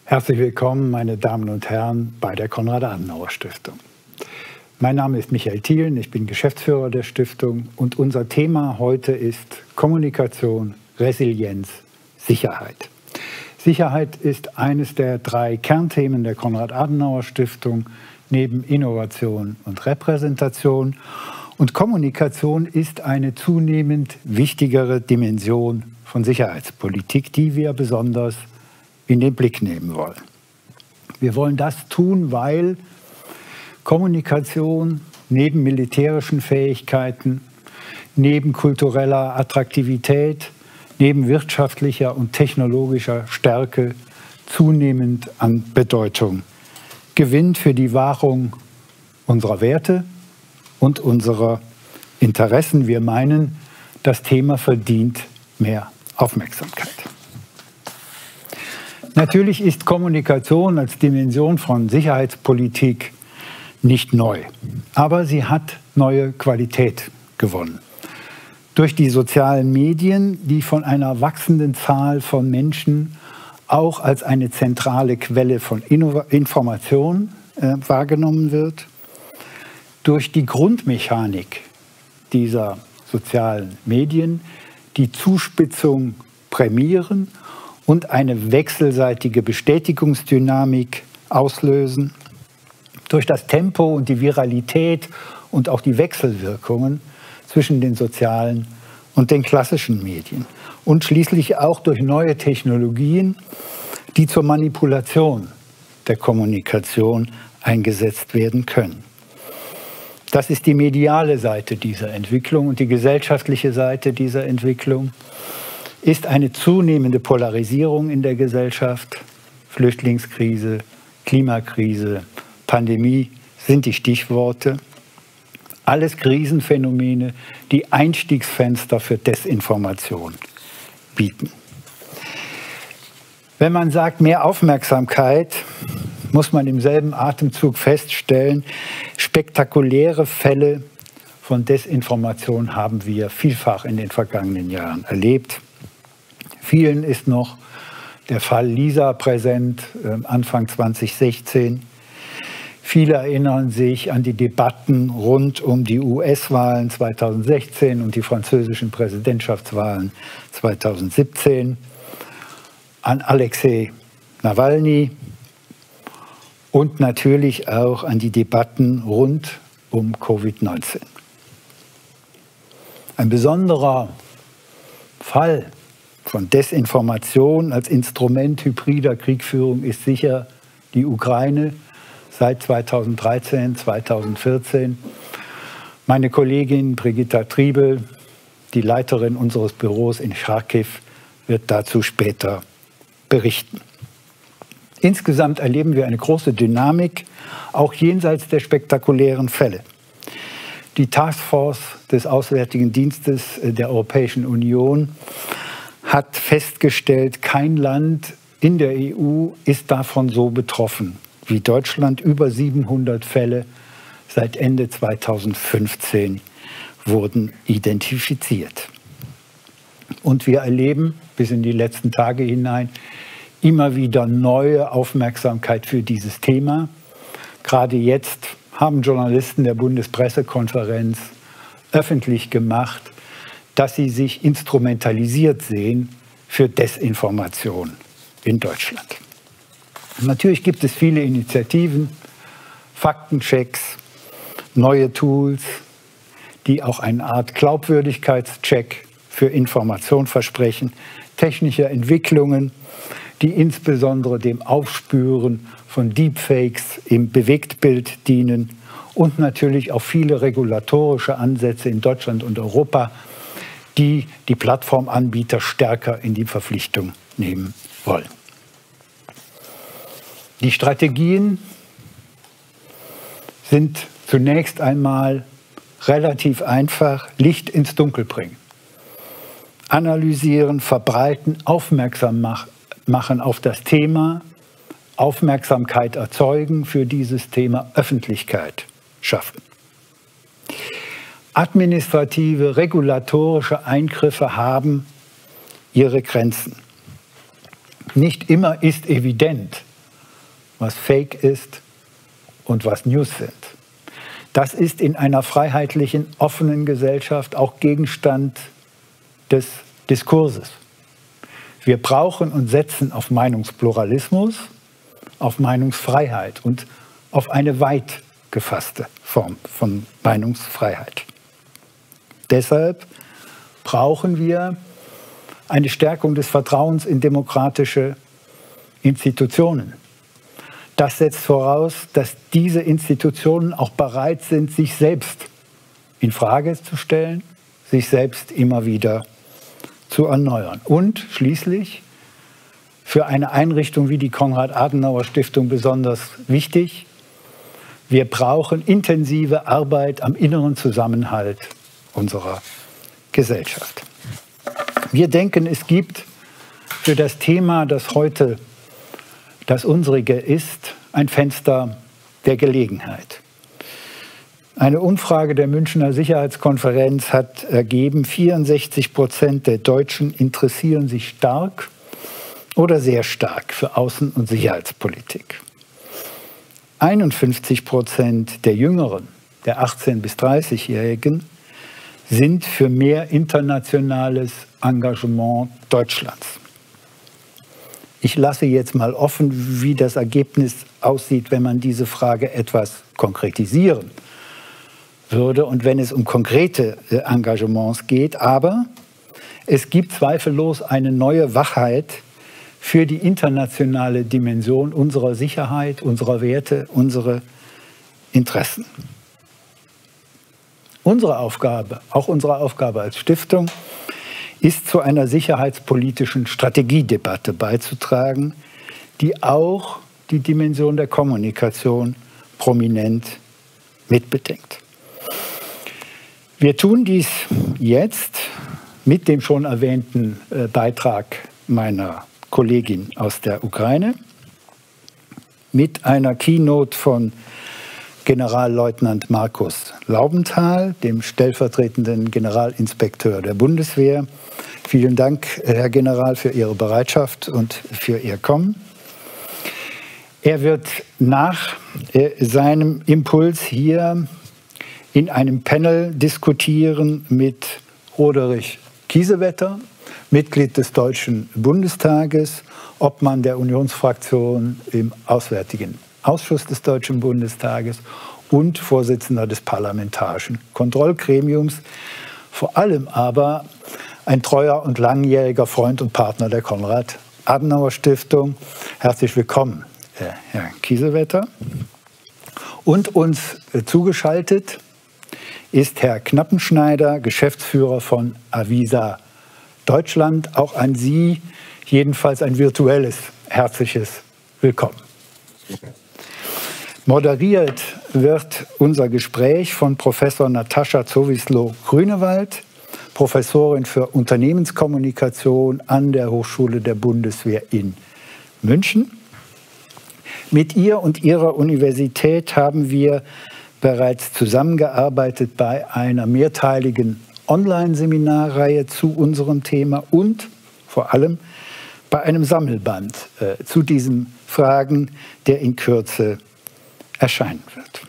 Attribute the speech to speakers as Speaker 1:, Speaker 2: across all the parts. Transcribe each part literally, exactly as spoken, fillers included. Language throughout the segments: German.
Speaker 1: Herzlich willkommen, meine Damen und Herren, bei der Konrad-Adenauer-Stiftung. Mein Name ist Michael Thielen, ich bin Geschäftsführer der Stiftung und unser Thema heute ist Kommunikation, Resilienz, Sicherheit. Sicherheit ist eines der drei Kernthemen der Konrad-Adenauer-Stiftung neben Innovation und Repräsentation. Und Kommunikation ist eine zunehmend wichtigere Dimension von Sicherheitspolitik, die wir besonders in den Blick nehmen wollen. Wir wollen das tun, weil Kommunikation neben militärischen Fähigkeiten, neben kultureller Attraktivität, neben wirtschaftlicher und technologischer Stärke zunehmend an Bedeutung gewinnt für die Wahrung unserer Werte und unserer Interessen. Wir meinen, das Thema verdient mehr Aufmerksamkeit. Natürlich ist Kommunikation als Dimension von Sicherheitspolitik nicht neu, aber sie hat neue Qualität gewonnen. Durch die sozialen Medien, die von einer wachsenden Zahl von Menschen auch als eine zentrale Quelle von Information äh, wahrgenommen wird, durch die Grundmechanik dieser sozialen Medien, die Zuspitzung prämieren und eine wechselseitige Bestätigungsdynamik auslösen, durch das Tempo und die Viralität und auch die Wechselwirkungen zwischen den sozialen und den klassischen Medien und schließlich auch durch neue Technologien, die zur Manipulation der Kommunikation eingesetzt werden können. Das ist die mediale Seite dieser Entwicklung und die gesellschaftliche Seite dieser Entwicklung ist eine zunehmende Polarisierung in der Gesellschaft. Flüchtlingskrise, Klimakrise, Pandemie sind die Stichworte. Alles Krisenphänomene, die Einstiegsfenster für Desinformation bieten. Wenn man sagt, mehr Aufmerksamkeit, muss man im selben Atemzug feststellen, spektakuläre Fälle von Desinformation haben wir vielfach in den vergangenen Jahren erlebt. Vielen ist noch der Fall Lisa präsent, Anfang zweitausendsechzehn. Viele erinnern sich an die Debatten rund um die U S-Wahlen zweitausendsechzehn und die französischen Präsidentschaftswahlen zweitausendsiebzehn, an Alexei Nawalny und natürlich auch an die Debatten rund um Covid neunzehn. Ein besonderer Fall von Desinformation als Instrument hybrider Kriegführung ist sicher die Ukraine seit zweitausenddreizehn, zweitausendvierzehn. Meine Kollegin Brigitta Triebel, die Leiterin unseres Büros in Charkiw, wird dazu später berichten. Insgesamt erleben wir eine große Dynamik, auch jenseits der spektakulären Fälle. Die Taskforce des Auswärtigen Dienstes der Europäischen Union hat festgestellt, kein Land in der E U ist davon so betroffen wie Deutschland. Über siebenhundert Fälle seit Ende zweitausendfünfzehn wurden identifiziert. Und wir erleben bis in die letzten Tage hinein immer wieder neue Aufmerksamkeit für dieses Thema. Gerade jetzt haben Journalisten der Bundespressekonferenz öffentlich gemacht, dass sie sich instrumentalisiert sehen für Desinformation in Deutschland. Natürlich gibt es viele Initiativen, Faktenchecks, neue Tools, die auch eine Art Glaubwürdigkeitscheck für Information versprechen, technische Entwicklungen, die insbesondere dem Aufspüren von Deepfakes im Bewegtbild dienen und natürlich auch viele regulatorische Ansätze in Deutschland und Europa, die die Plattformanbieter stärker in die Verpflichtung nehmen wollen. Die Strategien sind zunächst einmal relativ einfach: Licht ins Dunkel bringen, analysieren, verbreiten, aufmerksam machen auf das Thema, Aufmerksamkeit erzeugen für dieses Thema, Öffentlichkeit schaffen. Administrative, regulatorische Eingriffe haben ihre Grenzen. Nicht immer ist evident, was Fake ist und was News sind. Das ist in einer freiheitlichen, offenen Gesellschaft auch Gegenstand des Diskurses. Wir brauchen und setzen auf Meinungspluralismus, auf Meinungsfreiheit und auf eine weit gefasste Form von Meinungsfreiheit. Deshalb brauchen wir eine Stärkung des Vertrauens in demokratische Institutionen. Das setzt voraus, dass diese Institutionen auch bereit sind, sich selbst in Frage zu stellen, sich selbst immer wieder zu erneuern. Und schließlich für eine Einrichtung wie die Konrad-Adenauer-Stiftung besonders wichtig: Wir brauchen intensive Arbeit am inneren Zusammenhalt unserer Gesellschaft. Wir denken, es gibt für das Thema, das heute das unsrige ist, ein Fenster der Gelegenheit. Eine Umfrage der Münchner Sicherheitskonferenz hat ergeben, vierundsechzig Prozent der Deutschen interessieren sich stark oder sehr stark für Außen- und Sicherheitspolitik. einundfünfzig Prozent der Jüngeren, der achtzehn- bis dreißigjährigen, sind für mehr internationales Engagement Deutschlands. Ich lasse jetzt mal offen, wie das Ergebnis aussieht, wenn man diese Frage etwas konkretisieren würde und wenn es um konkrete Engagements geht. Aber es gibt zweifellos eine neue Wachheit für die internationale Dimension unserer Sicherheit, unserer Werte, unserer Interessen. Unsere Aufgabe, auch unsere Aufgabe als Stiftung, ist zu einer sicherheitspolitischen Strategiedebatte beizutragen, die auch die Dimension der Kommunikation prominent mitbedenkt. Wir tun dies jetzt mit dem schon erwähnten äh, Beitrag meiner Kollegin aus der Ukraine, mit einer Keynote von Generalleutnant Markus Laubenthal, dem stellvertretenden Generalinspekteur der Bundeswehr. Vielen Dank, Herr General, für Ihre Bereitschaft und für Ihr Kommen. Er wird nach äh, seinem Impuls hier in einem Panel diskutieren mit Roderich Kiesewetter, Mitglied des Deutschen Bundestages, Obmann der Unionsfraktion im Auswärtigen Ausschuss des Deutschen Bundestages und Vorsitzender des Parlamentarischen Kontrollgremiums. Vor allem aber ein treuer und langjähriger Freund und Partner der Konrad-Adenauer-Stiftung. Herzlich willkommen, Herr Kiesewetter. Und uns zugeschaltet ist Herr Knappenschneider, Geschäftsführer von Avisa Deutschland. Auch an Sie jedenfalls ein virtuelles, herzliches Willkommen. Moderiert wird unser Gespräch von Professor Natascha Zowislo-Grünewald, Professorin für Unternehmenskommunikation an der Hochschule der Bundeswehr in München. Mit ihr und ihrer Universität haben wir bereits zusammengearbeitet bei einer mehrteiligen Online-Seminarreihe zu unserem Thema und vor allem bei einem Sammelband äh, zu diesen Fragen, der in Kürze erscheinen wird.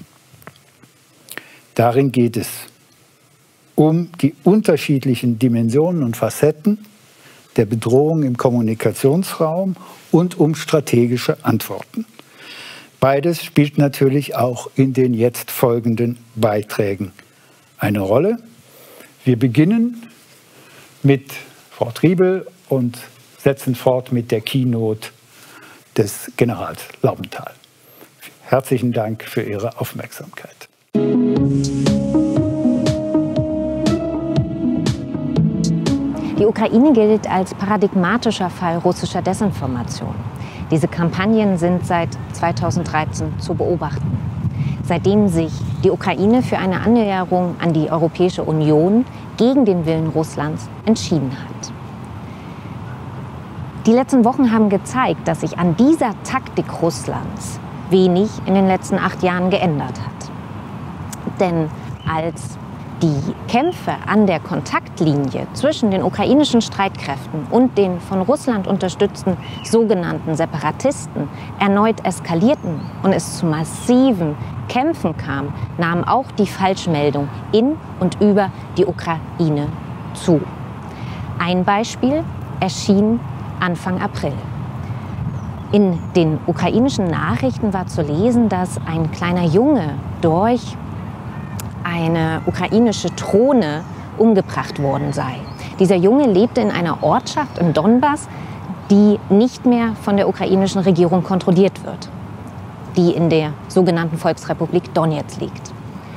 Speaker 1: Darin geht es um die unterschiedlichen Dimensionen und Facetten der Bedrohung im Kommunikationsraum und um strategische Antworten. Beides spielt natürlich auch in den jetzt folgenden Beiträgen eine Rolle. Wir beginnen mit Frau Triebel und setzen fort mit der Keynote des Generals Laubenthal. Herzlichen Dank für Ihre Aufmerksamkeit.
Speaker 2: Die Ukraine gilt als paradigmatischer Fall russischer Desinformation. Diese Kampagnen sind seit zweitausenddreizehn zu beobachten. Seitdem sich die Ukraine für eine Annäherung an die Europäische Union gegen den Willen Russlands entschieden hat. Die letzten Wochen haben gezeigt, dass sich an dieser Taktik Russlands wenig in den letzten acht Jahren geändert hat. Denn als Die Kämpfe an der Kontaktlinie zwischen den ukrainischen Streitkräften und den von Russland unterstützten sogenannten Separatisten erneut eskalierten und es zu massiven Kämpfen kam, nahm auch die Falschmeldung in und über die Ukraine zu. Ein Beispiel erschien Anfang April. In den ukrainischen Nachrichten war zu lesen, dass ein kleiner Junge durch eine ukrainische Drohne umgebracht worden sei. Dieser Junge lebte in einer Ortschaft im Donbass, die nicht mehr von der ukrainischen Regierung kontrolliert wird, die in der sogenannten Volksrepublik Donezk liegt.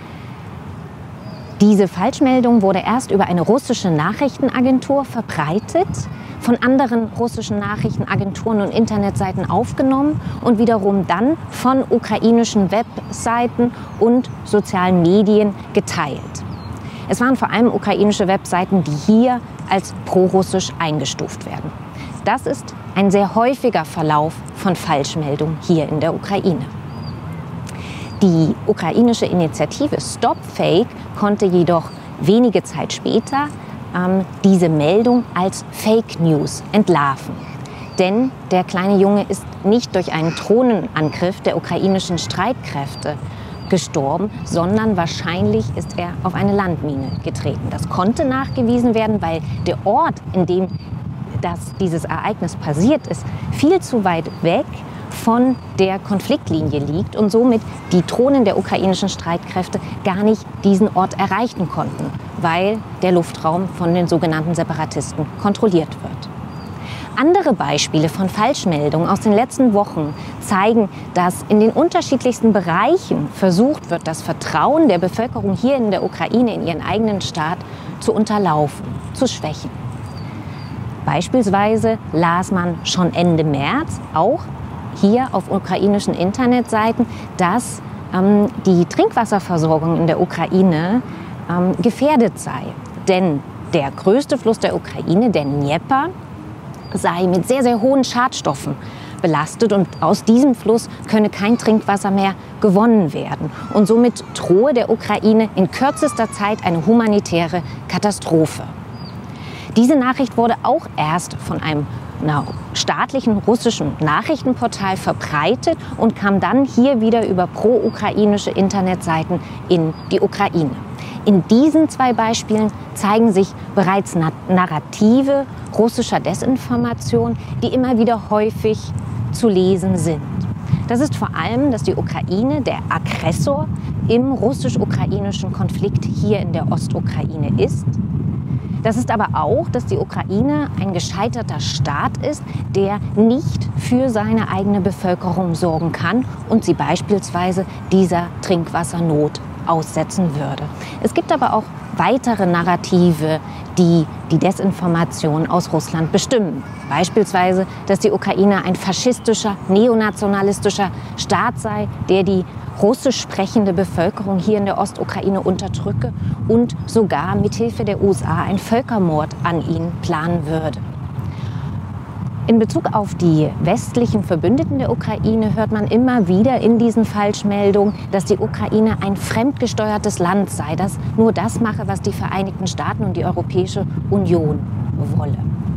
Speaker 2: Diese Falschmeldung wurde erst über eine russische Nachrichtenagentur verbreitet, von anderen russischen Nachrichtenagenturen und Internetseiten aufgenommen und wiederum dann von ukrainischen Webseiten und sozialen Medien geteilt. Es waren vor allem ukrainische Webseiten, die hier als prorussisch eingestuft werden. Das ist ein sehr häufiger Verlauf von Falschmeldungen hier in der Ukraine. Die ukrainische Initiative Stop Fake konnte jedoch wenige Zeit später ähm, diese Meldung als Fake News entlarven. Denn der kleine Junge ist nicht durch einen Drohnenangriff der ukrainischen Streitkräfte gestorben, sondern wahrscheinlich ist er auf eine Landmine getreten. Das konnte nachgewiesen werden, weil der Ort, in dem das, dieses Ereignis passiert ist, viel zu weit weg von der Konfliktlinie liegt und somit die Drohnen der ukrainischen Streitkräfte gar nicht diesen Ort erreichen konnten, weil der Luftraum von den sogenannten Separatisten kontrolliert wird. Andere Beispiele von Falschmeldungen aus den letzten Wochen zeigen, dass in den unterschiedlichsten Bereichen versucht wird, das Vertrauen der Bevölkerung hier in der Ukraine in ihren eigenen Staat zu unterlaufen, zu schwächen. Beispielsweise las man schon Ende März auch hier auf ukrainischen Internetseiten, dass ähm, die Trinkwasserversorgung in der Ukraine ähm, gefährdet sei. Denn der größte Fluss der Ukraine, der Dnepr, sei mit sehr, sehr hohen Schadstoffen belastet und aus diesem Fluss könne kein Trinkwasser mehr gewonnen werden. Und somit drohe der Ukraine in kürzester Zeit eine humanitäre Katastrophe. Diese Nachricht wurde auch erst von einem na, staatlichen russischen Nachrichtenportal verbreitet und kam dann hier wieder über pro-ukrainische Internetseiten in die Ukraine. In diesen zwei Beispielen zeigen sich bereits Narrative russischer Desinformation, die immer wieder häufig zu lesen sind. Das ist vor allem, dass die Ukraine der Aggressor im russisch-ukrainischen Konflikt hier in der Ostukraine ist. Das ist aber auch, dass die Ukraine ein gescheiterter Staat ist, der nicht für seine eigene Bevölkerung sorgen kann und sie beispielsweise dieser Trinkwassernot aussetzen würde. Es gibt aber auch weitere Narrative, die die Desinformation aus Russland bestimmen. Beispielsweise, dass die Ukraine ein faschistischer, neonationalistischer Staat sei, der die russisch sprechende Bevölkerung hier in der Ostukraine unterdrücke und sogar mithilfe der U S A einen Völkermord an ihnen planen würde. In Bezug auf die westlichen Verbündeten der Ukraine hört man immer wieder in diesen Falschmeldungen, dass die Ukraine ein fremdgesteuertes Land sei, das nur das mache, was die Vereinigten Staaten und die Europäische Union wolle.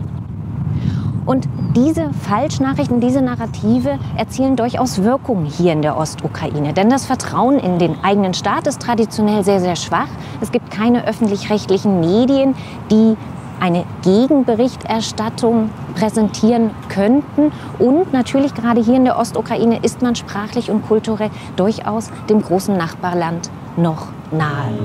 Speaker 2: Und diese Falschnachrichten, diese Narrative erzielen durchaus Wirkung hier in der Ostukraine. Denn das Vertrauen in den eigenen Staat ist traditionell sehr, sehr schwach. Es gibt keine öffentlich-rechtlichen Medien, die eine Gegenberichterstattung präsentieren könnten. Und natürlich gerade hier in der Ostukraine ist man sprachlich und kulturell durchaus dem großen Nachbarland noch nahe.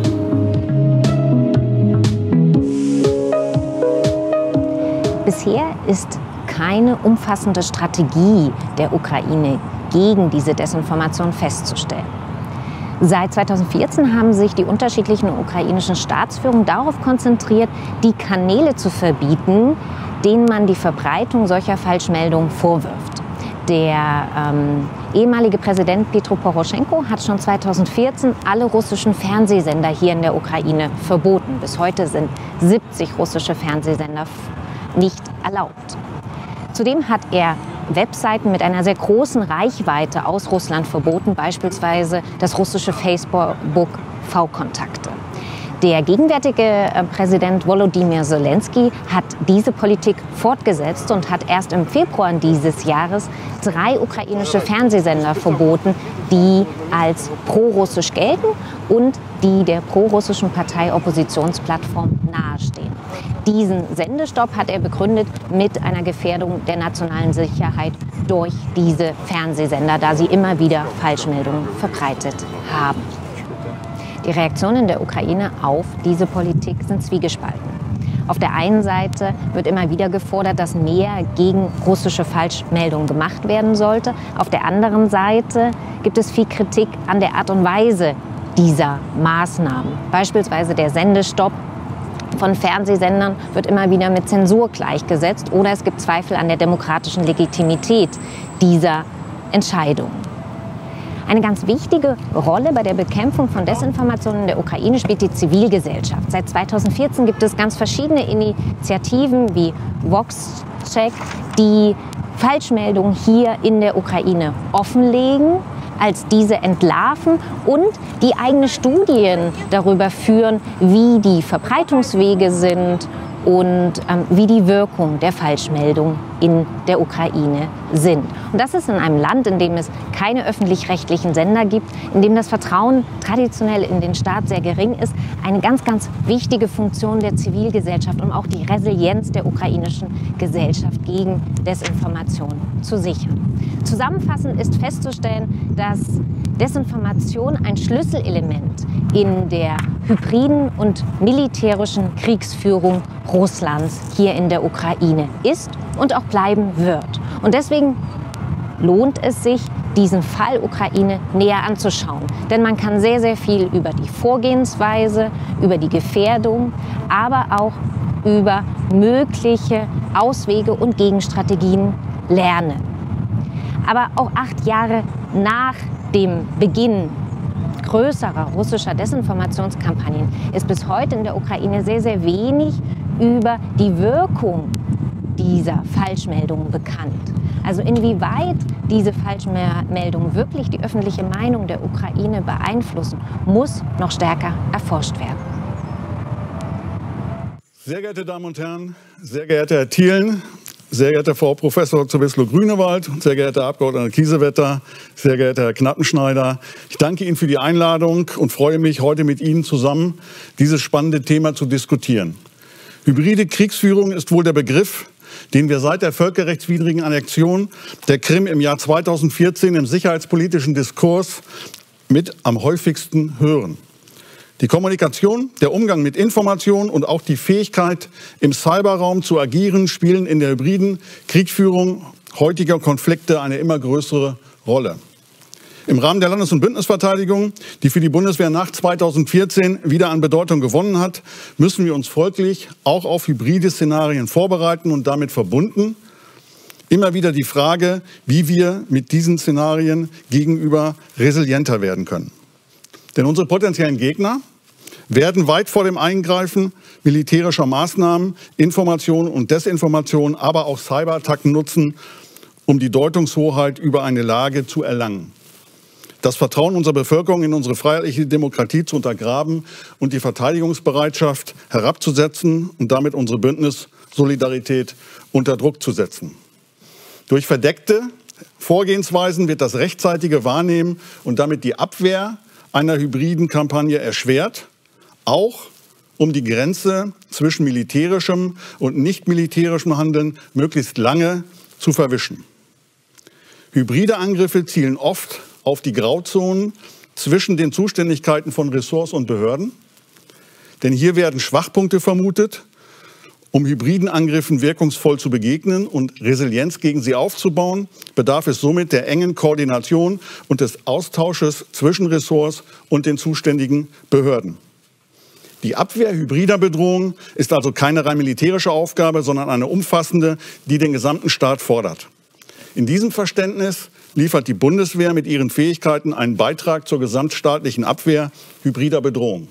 Speaker 2: Bisher ist keine umfassende Strategie der Ukraine gegen diese Desinformation festzustellen. Seit zweitausendvierzehn haben sich die unterschiedlichen ukrainischen Staatsführungen darauf konzentriert, die Kanäle zu verbieten, denen man die Verbreitung solcher Falschmeldungen vorwirft. Der ähm, ehemalige Präsident Petro Poroschenko hat schon zweitausendvierzehn alle russischen Fernsehsender hier in der Ukraine verboten. Bis heute sind siebzig russische Fernsehsender nicht erlaubt. Zudem hat er Webseiten mit einer sehr großen Reichweite aus Russland verboten, beispielsweise das russische Facebook V-Kontakte. Der gegenwärtige äh, Präsident Volodymyr Zelensky hat diese Politik fortgesetzt und hat erst im Februar dieses Jahres drei ukrainische Fernsehsender verboten, die als pro-russisch gelten und die der pro-russischen Partei Oppositionsplattform nahestehen. Diesen Sendestopp hat er begründet mit einer Gefährdung der nationalen Sicherheit durch diese Fernsehsender, da sie immer wieder Falschmeldungen verbreitet haben. Die Reaktionen der Ukraine auf diese Politik sind zwiegespalten. Auf der einen Seite wird immer wieder gefordert, dass mehr gegen russische Falschmeldungen gemacht werden sollte. Auf der anderen Seite gibt es viel Kritik an der Art und Weise dieser Maßnahmen. Beispielsweise der Sendestopp von Fernsehsendern wird immer wieder mit Zensur gleichgesetzt oder es gibt Zweifel an der demokratischen Legitimität dieser Entscheidung. Eine ganz wichtige Rolle bei der Bekämpfung von Desinformation in der Ukraine spielt die Zivilgesellschaft. Seit zweitausendvierzehn gibt es ganz verschiedene Initiativen wie VoxCheck, die Falschmeldungen hier in der Ukraine offenlegen, als diese entlarven und die eigene Studien darüber führen, wie die Verbreitungswege sind und ähm, wie die Wirkung der Falschmeldung in der Ukraine sind. Und das ist in einem Land, in dem es keine öffentlich-rechtlichen Sender gibt, in dem das Vertrauen traditionell in den Staat sehr gering ist, eine ganz, ganz wichtige Funktion der Zivilgesellschaft, um auch die Resilienz der ukrainischen Gesellschaft gegen Desinformation zu sichern. Zusammenfassend ist festzustellen, dass Desinformation ein Schlüsselelement in der hybriden und militärischen Kriegsführung Russlands hier in der Ukraine ist und auch bleiben wird. Und deswegen lohnt es sich, diesen Fall Ukraine näher anzuschauen. Denn man kann sehr, sehr viel über die Vorgehensweise, über die Gefährdung, aber auch über mögliche Auswege und Gegenstrategien lernen. Aber auch acht Jahre nach dem Beginn größerer russischer Desinformationskampagnen ist bis heute in der Ukraine sehr, sehr wenig über die Wirkung dieser Falschmeldungen bekannt. Also inwieweit diese Falschmeldungen wirklich die öffentliche Meinung der Ukraine beeinflussen, muss noch stärker erforscht werden.
Speaker 3: Sehr geehrte Damen und Herren, sehr geehrter Herr Thielen, sehr geehrte Frau Professor Zowislo-Grünewald, sehr geehrter Herr Abgeordneter Kiesewetter, sehr geehrter Herr Knappenschneider, ich danke Ihnen für die Einladung und freue mich, heute mit Ihnen zusammen dieses spannende Thema zu diskutieren. Hybride Kriegsführung ist wohl der Begriff, den wir seit der völkerrechtswidrigen Annexion der Krim im Jahr zweitausendvierzehn im sicherheitspolitischen Diskurs mit am häufigsten hören. Die Kommunikation, der Umgang mit Informationen und auch die Fähigkeit, im Cyberraum zu agieren, spielen in der hybriden Kriegsführung heutiger Konflikte eine immer größere Rolle. Im Rahmen der Landes- und Bündnisverteidigung, die für die Bundeswehr nach zweitausendvierzehn wieder an Bedeutung gewonnen hat, müssen wir uns folglich auch auf hybride Szenarien vorbereiten und damit verbunden immer wieder die Frage, wie wir mit diesen Szenarien gegenüber resilienter werden können. Denn unsere potenziellen Gegner werden weit vor dem Eingreifen militärischer Maßnahmen Informationen und Desinformationen, aber auch Cyberattacken nutzen, um die Deutungshoheit über eine Lage zu erlangen. Das Vertrauen unserer Bevölkerung in unsere freiheitliche Demokratie zu untergraben und die Verteidigungsbereitschaft herabzusetzen und damit unsere Bündnissolidarität unter Druck zu setzen. Durch verdeckte Vorgehensweisen wird das rechtzeitige Wahrnehmen und damit die Abwehr einer hybriden Kampagne erschwert, auch um die Grenze zwischen militärischem und nicht militärischem Handeln möglichst lange zu verwischen. Hybride Angriffe zielen oft auf die Grauzonen zwischen den Zuständigkeiten von Ressorts und Behörden. Denn hier werden Schwachpunkte vermutet, um hybriden Angriffen wirkungsvoll zu begegnen und Resilienz gegen sie aufzubauen, bedarf es somit der engen Koordination und des Austausches zwischen Ressorts und den zuständigen Behörden. Die Abwehr hybrider Bedrohungen ist also keine rein militärische Aufgabe, sondern eine umfassende, die den gesamten Staat fordert. In diesem Verständnis liefert die Bundeswehr mit ihren Fähigkeiten einen Beitrag zur gesamtstaatlichen Abwehr hybrider Bedrohungen.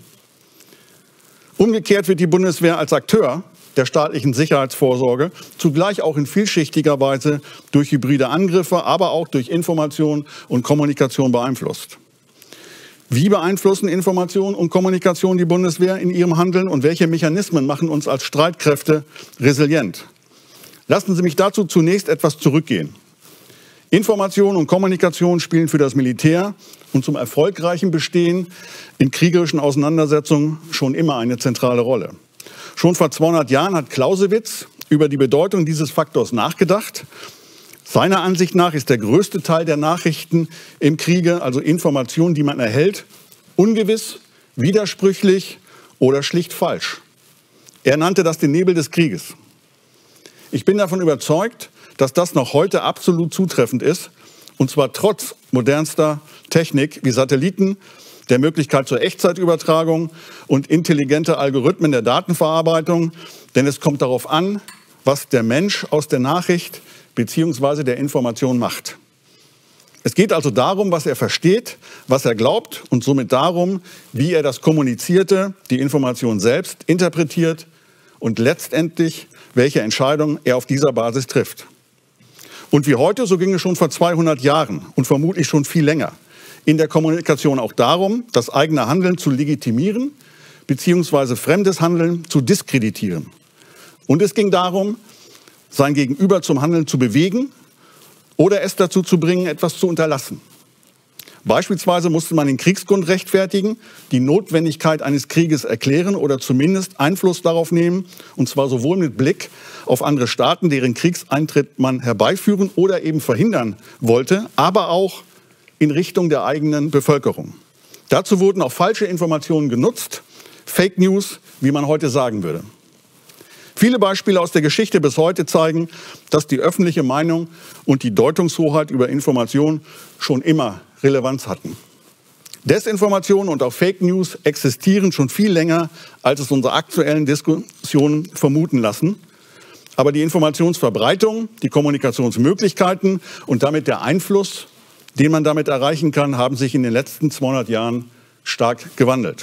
Speaker 3: Umgekehrt wird die Bundeswehr als Akteur der staatlichen Sicherheitsvorsorge zugleich auch in vielschichtiger Weise durch hybride Angriffe, aber auch durch Information und Kommunikation beeinflusst. Wie beeinflussen Information und Kommunikation die Bundeswehr in ihrem Handeln und welche Mechanismen machen uns als Streitkräfte resilient? Lassen Sie mich dazu zunächst etwas zurückgehen. Information und Kommunikation spielen für das Militär und zum erfolgreichen Bestehen in kriegerischen Auseinandersetzungen schon immer eine zentrale Rolle. Schon vor zweihundert Jahren hat Clausewitz über die Bedeutung dieses Faktors nachgedacht. Seiner Ansicht nach ist der größte Teil der Nachrichten im Kriege, also Informationen, die man erhält, ungewiss, widersprüchlich oder schlicht falsch. Er nannte das den Nebel des Krieges. Ich bin davon überzeugt, dass das noch heute absolut zutreffend ist, und zwar trotz modernster Technik wie Satelliten, der Möglichkeit zur Echtzeitübertragung und intelligenter Algorithmen der Datenverarbeitung, denn es kommt darauf an, was der Mensch aus der Nachricht bzw. der Information macht. Es geht also darum, was er versteht, was er glaubt und somit darum, wie er das Kommunizierte, die Information selbst interpretiert und letztendlich, welche Entscheidungen er auf dieser Basis trifft. Und wie heute, so ging es schon vor zweihundert Jahren und vermutlich schon viel länger, in der Kommunikation auch darum, das eigene Handeln zu legitimieren bzw. fremdes Handeln zu diskreditieren. Und es ging darum, sein Gegenüber zum Handeln zu bewegen oder es dazu zu bringen, etwas zu unterlassen. Beispielsweise musste man den Kriegsgrund rechtfertigen, die Notwendigkeit eines Krieges erklären oder zumindest Einfluss darauf nehmen, und zwar sowohl mit Blick auf andere Staaten, deren Kriegseintritt man herbeiführen oder eben verhindern wollte, aber auch in Richtung der eigenen Bevölkerung. Dazu wurden auch falsche Informationen genutzt, Fake News, wie man heute sagen würde. Viele Beispiele aus der Geschichte bis heute zeigen, dass die öffentliche Meinung und die Deutungshoheit über Information schon immer Relevanz hatten. Desinformation und auch Fake News existieren schon viel länger, als es unsere aktuellen Diskussionen vermuten lassen. Aber die Informationsverbreitung, die Kommunikationsmöglichkeiten und damit der Einfluss, den man damit erreichen kann, haben sich in den letzten zweihundert Jahren stark gewandelt.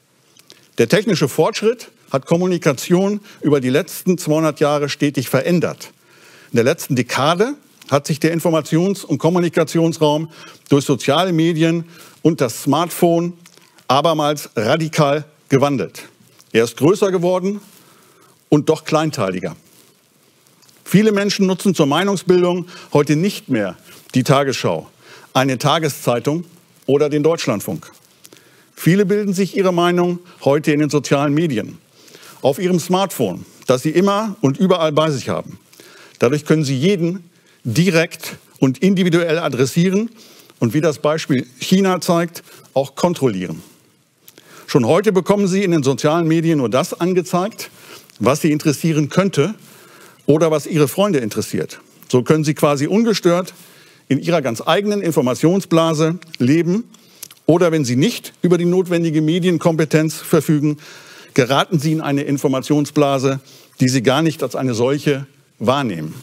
Speaker 3: Der technische Fortschritt hat Kommunikation über die letzten zweihundert Jahre stetig verändert. In der letzten Dekade hat sich der Informations- und Kommunikationsraum durch soziale Medien und das Smartphone abermals radikal gewandelt. Er ist größer geworden und doch kleinteiliger. Viele Menschen nutzen zur Meinungsbildung heute nicht mehr die Tagesschau, eine Tageszeitung oder den Deutschlandfunk. Viele bilden sich ihre Meinung heute in den sozialen Medien, auf ihrem Smartphone, das sie immer und überall bei sich haben. Dadurch können sie jeden direkt und individuell adressieren und, wie das Beispiel China zeigt, auch kontrollieren. Schon heute bekommen Sie in den sozialen Medien nur das angezeigt, was Sie interessieren könnte oder was Ihre Freunde interessiert. So können Sie quasi ungestört in Ihrer ganz eigenen Informationsblase leben, oder wenn Sie nicht über die notwendige Medienkompetenz verfügen, geraten Sie in eine Informationsblase, die Sie gar nicht als eine solche wahrnehmen.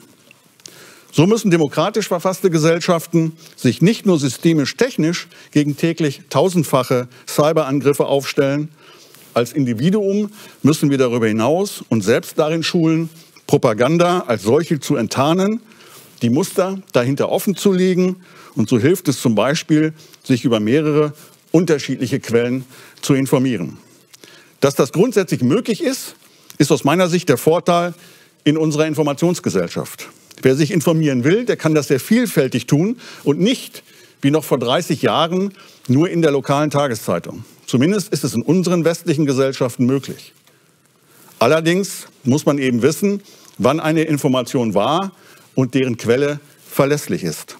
Speaker 3: So müssen demokratisch verfasste Gesellschaften sich nicht nur systemisch-technisch gegen täglich tausendfache Cyberangriffe aufstellen. Als Individuum müssen wir darüber hinaus uns selbst darin schulen, Propaganda als solche zu enttarnen, die Muster dahinter offen zu legen. Und so hilft es zum Beispiel, sich über mehrere unterschiedliche Quellen zu informieren. Dass das grundsätzlich möglich ist, ist aus meiner Sicht der Vorteil in unserer Informationsgesellschaft. Wer sich informieren will, der kann das sehr vielfältig tun und nicht, wie noch vor dreißig Jahren, nur in der lokalen Tageszeitung. Zumindest ist es in unseren westlichen Gesellschaften möglich. Allerdings muss man eben wissen, wann eine Information wahr und deren Quelle verlässlich ist.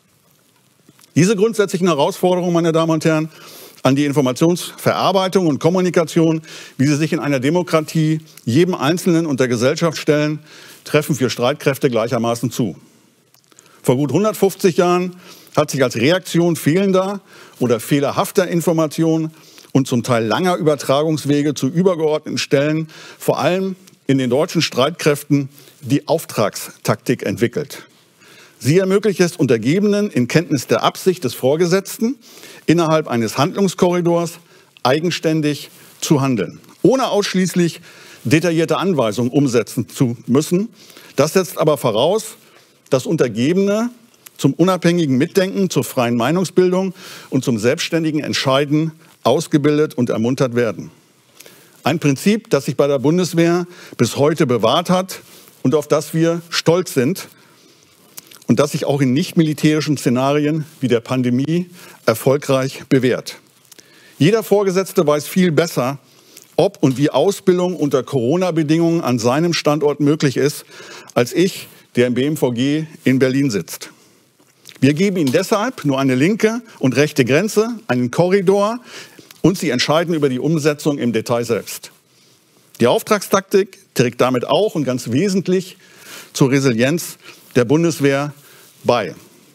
Speaker 3: Diese grundsätzlichen Herausforderungen, meine Damen und Herren, an die Informationsverarbeitung und Kommunikation, wie sie sich in einer Demokratie jedem Einzelnen und der Gesellschaft stellen, treffen für Streitkräfte gleichermaßen zu. Vor gut hundertfünfzig Jahren hat sich als Reaktion fehlender oder fehlerhafter Informationen und zum Teil langer Übertragungswege zu übergeordneten Stellen, vor allem in den deutschen Streitkräften, die Auftragstaktik entwickelt. Sie ermöglicht es Untergebenen in Kenntnis der Absicht des Vorgesetzten, innerhalb eines Handlungskorridors eigenständig zu handeln, ohne ausschließlich detaillierte Anweisungen umsetzen zu müssen. Das setzt aber voraus, dass Untergebene zum unabhängigen Mitdenken, zur freien Meinungsbildung und zum selbstständigen Entscheiden ausgebildet und ermuntert werden. Ein Prinzip, das sich bei der Bundeswehr bis heute bewahrt hat und auf das wir stolz sind und das sich auch in nicht-militärischen Szenarien wie der Pandemie erfolgreich bewährt. Jeder Vorgesetzte weiß viel besser, ob und wie Ausbildung unter Corona-Bedingungen an seinem Standort möglich ist, als ich, der im B M V G in Berlin sitzt. Wir geben Ihnen deshalb nur eine linke und rechte Grenze, einen Korridor, und Sie entscheiden über die Umsetzung im Detail selbst. Die Auftragstaktik trägt damit auch und ganz wesentlich zur Resilienz der Bundeswehr bei.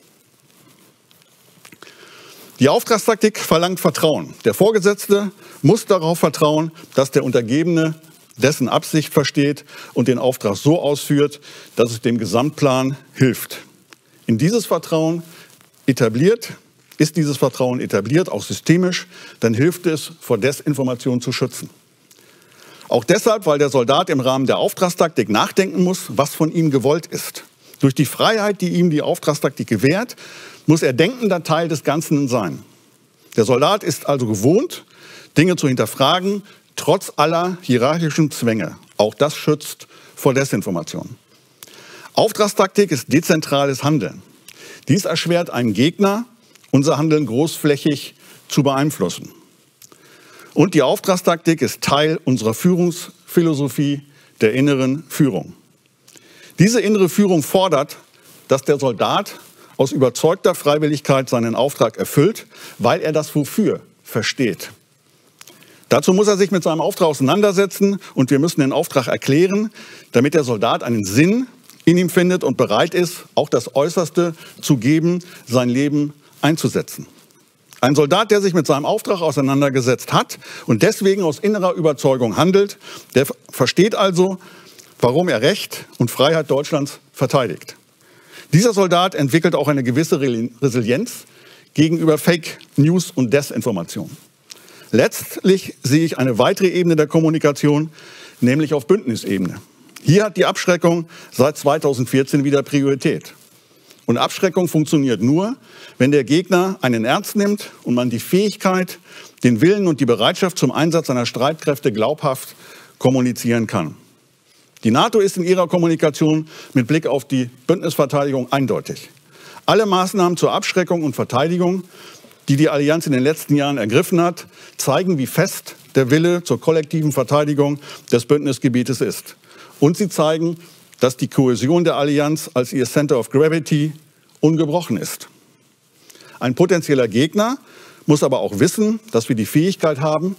Speaker 3: Die Auftragstaktik verlangt Vertrauen. Der Vorgesetzte muss darauf vertrauen, dass der Untergebene dessen Absicht versteht und den Auftrag so ausführt, dass es dem Gesamtplan hilft. In dieses Vertrauen etabliert, ist dieses Vertrauen etabliert, auch systemisch, dann hilft es, vor Desinformation zu schützen. Auch deshalb, weil der Soldat im Rahmen der Auftragstaktik nachdenken muss, was von ihm gewollt ist. Durch die Freiheit, die ihm die Auftragstaktik gewährt, muss er denkender Teil des Ganzen sein. Der Soldat ist also gewohnt, Dinge zu hinterfragen, trotz aller hierarchischen Zwänge. Auch das schützt vor Desinformation. Auftragstaktik ist dezentrales Handeln. Dies erschwert einen Gegner, unser Handeln großflächig zu beeinflussen. Und die Auftragstaktik ist Teil unserer Führungsphilosophie, der inneren Führung. Diese innere Führung fordert, dass der Soldat aus überzeugter Freiwilligkeit seinen Auftrag erfüllt, weil er das Wofür versteht. Dazu muss er sich mit seinem Auftrag auseinandersetzen und wir müssen den Auftrag erklären, damit der Soldat einen Sinn in ihm findet und bereit ist, auch das Äußerste zu geben, sein Leben einzusetzen. Ein Soldat, der sich mit seinem Auftrag auseinandergesetzt hat und deswegen aus innerer Überzeugung handelt, der versteht also, warum er Recht und Freiheit Deutschlands verteidigt. Dieser Soldat entwickelt auch eine gewisse Resilienz gegenüber Fake News und Desinformation. Letztlich sehe ich eine weitere Ebene der Kommunikation, nämlich auf Bündnisebene. Hier hat die Abschreckung seit zweitausendvierzehn wieder Priorität. Und Abschreckung funktioniert nur, wenn der Gegner einen ernst nimmt und man die Fähigkeit, den Willen und die Bereitschaft zum Einsatz seiner Streitkräfte glaubhaft kommunizieren kann. Die NATO ist in ihrer Kommunikation mit Blick auf die Bündnisverteidigung eindeutig. Alle Maßnahmen zur Abschreckung und Verteidigung, die die Allianz in den letzten Jahren ergriffen hat, zeigen, wie fest der Wille zur kollektiven Verteidigung des Bündnisgebietes ist. Und sie zeigen, dass die Kohäsion der Allianz als ihr Center of Gravity ungebrochen ist. Ein potenzieller Gegner muss aber auch wissen, dass wir die Fähigkeit haben,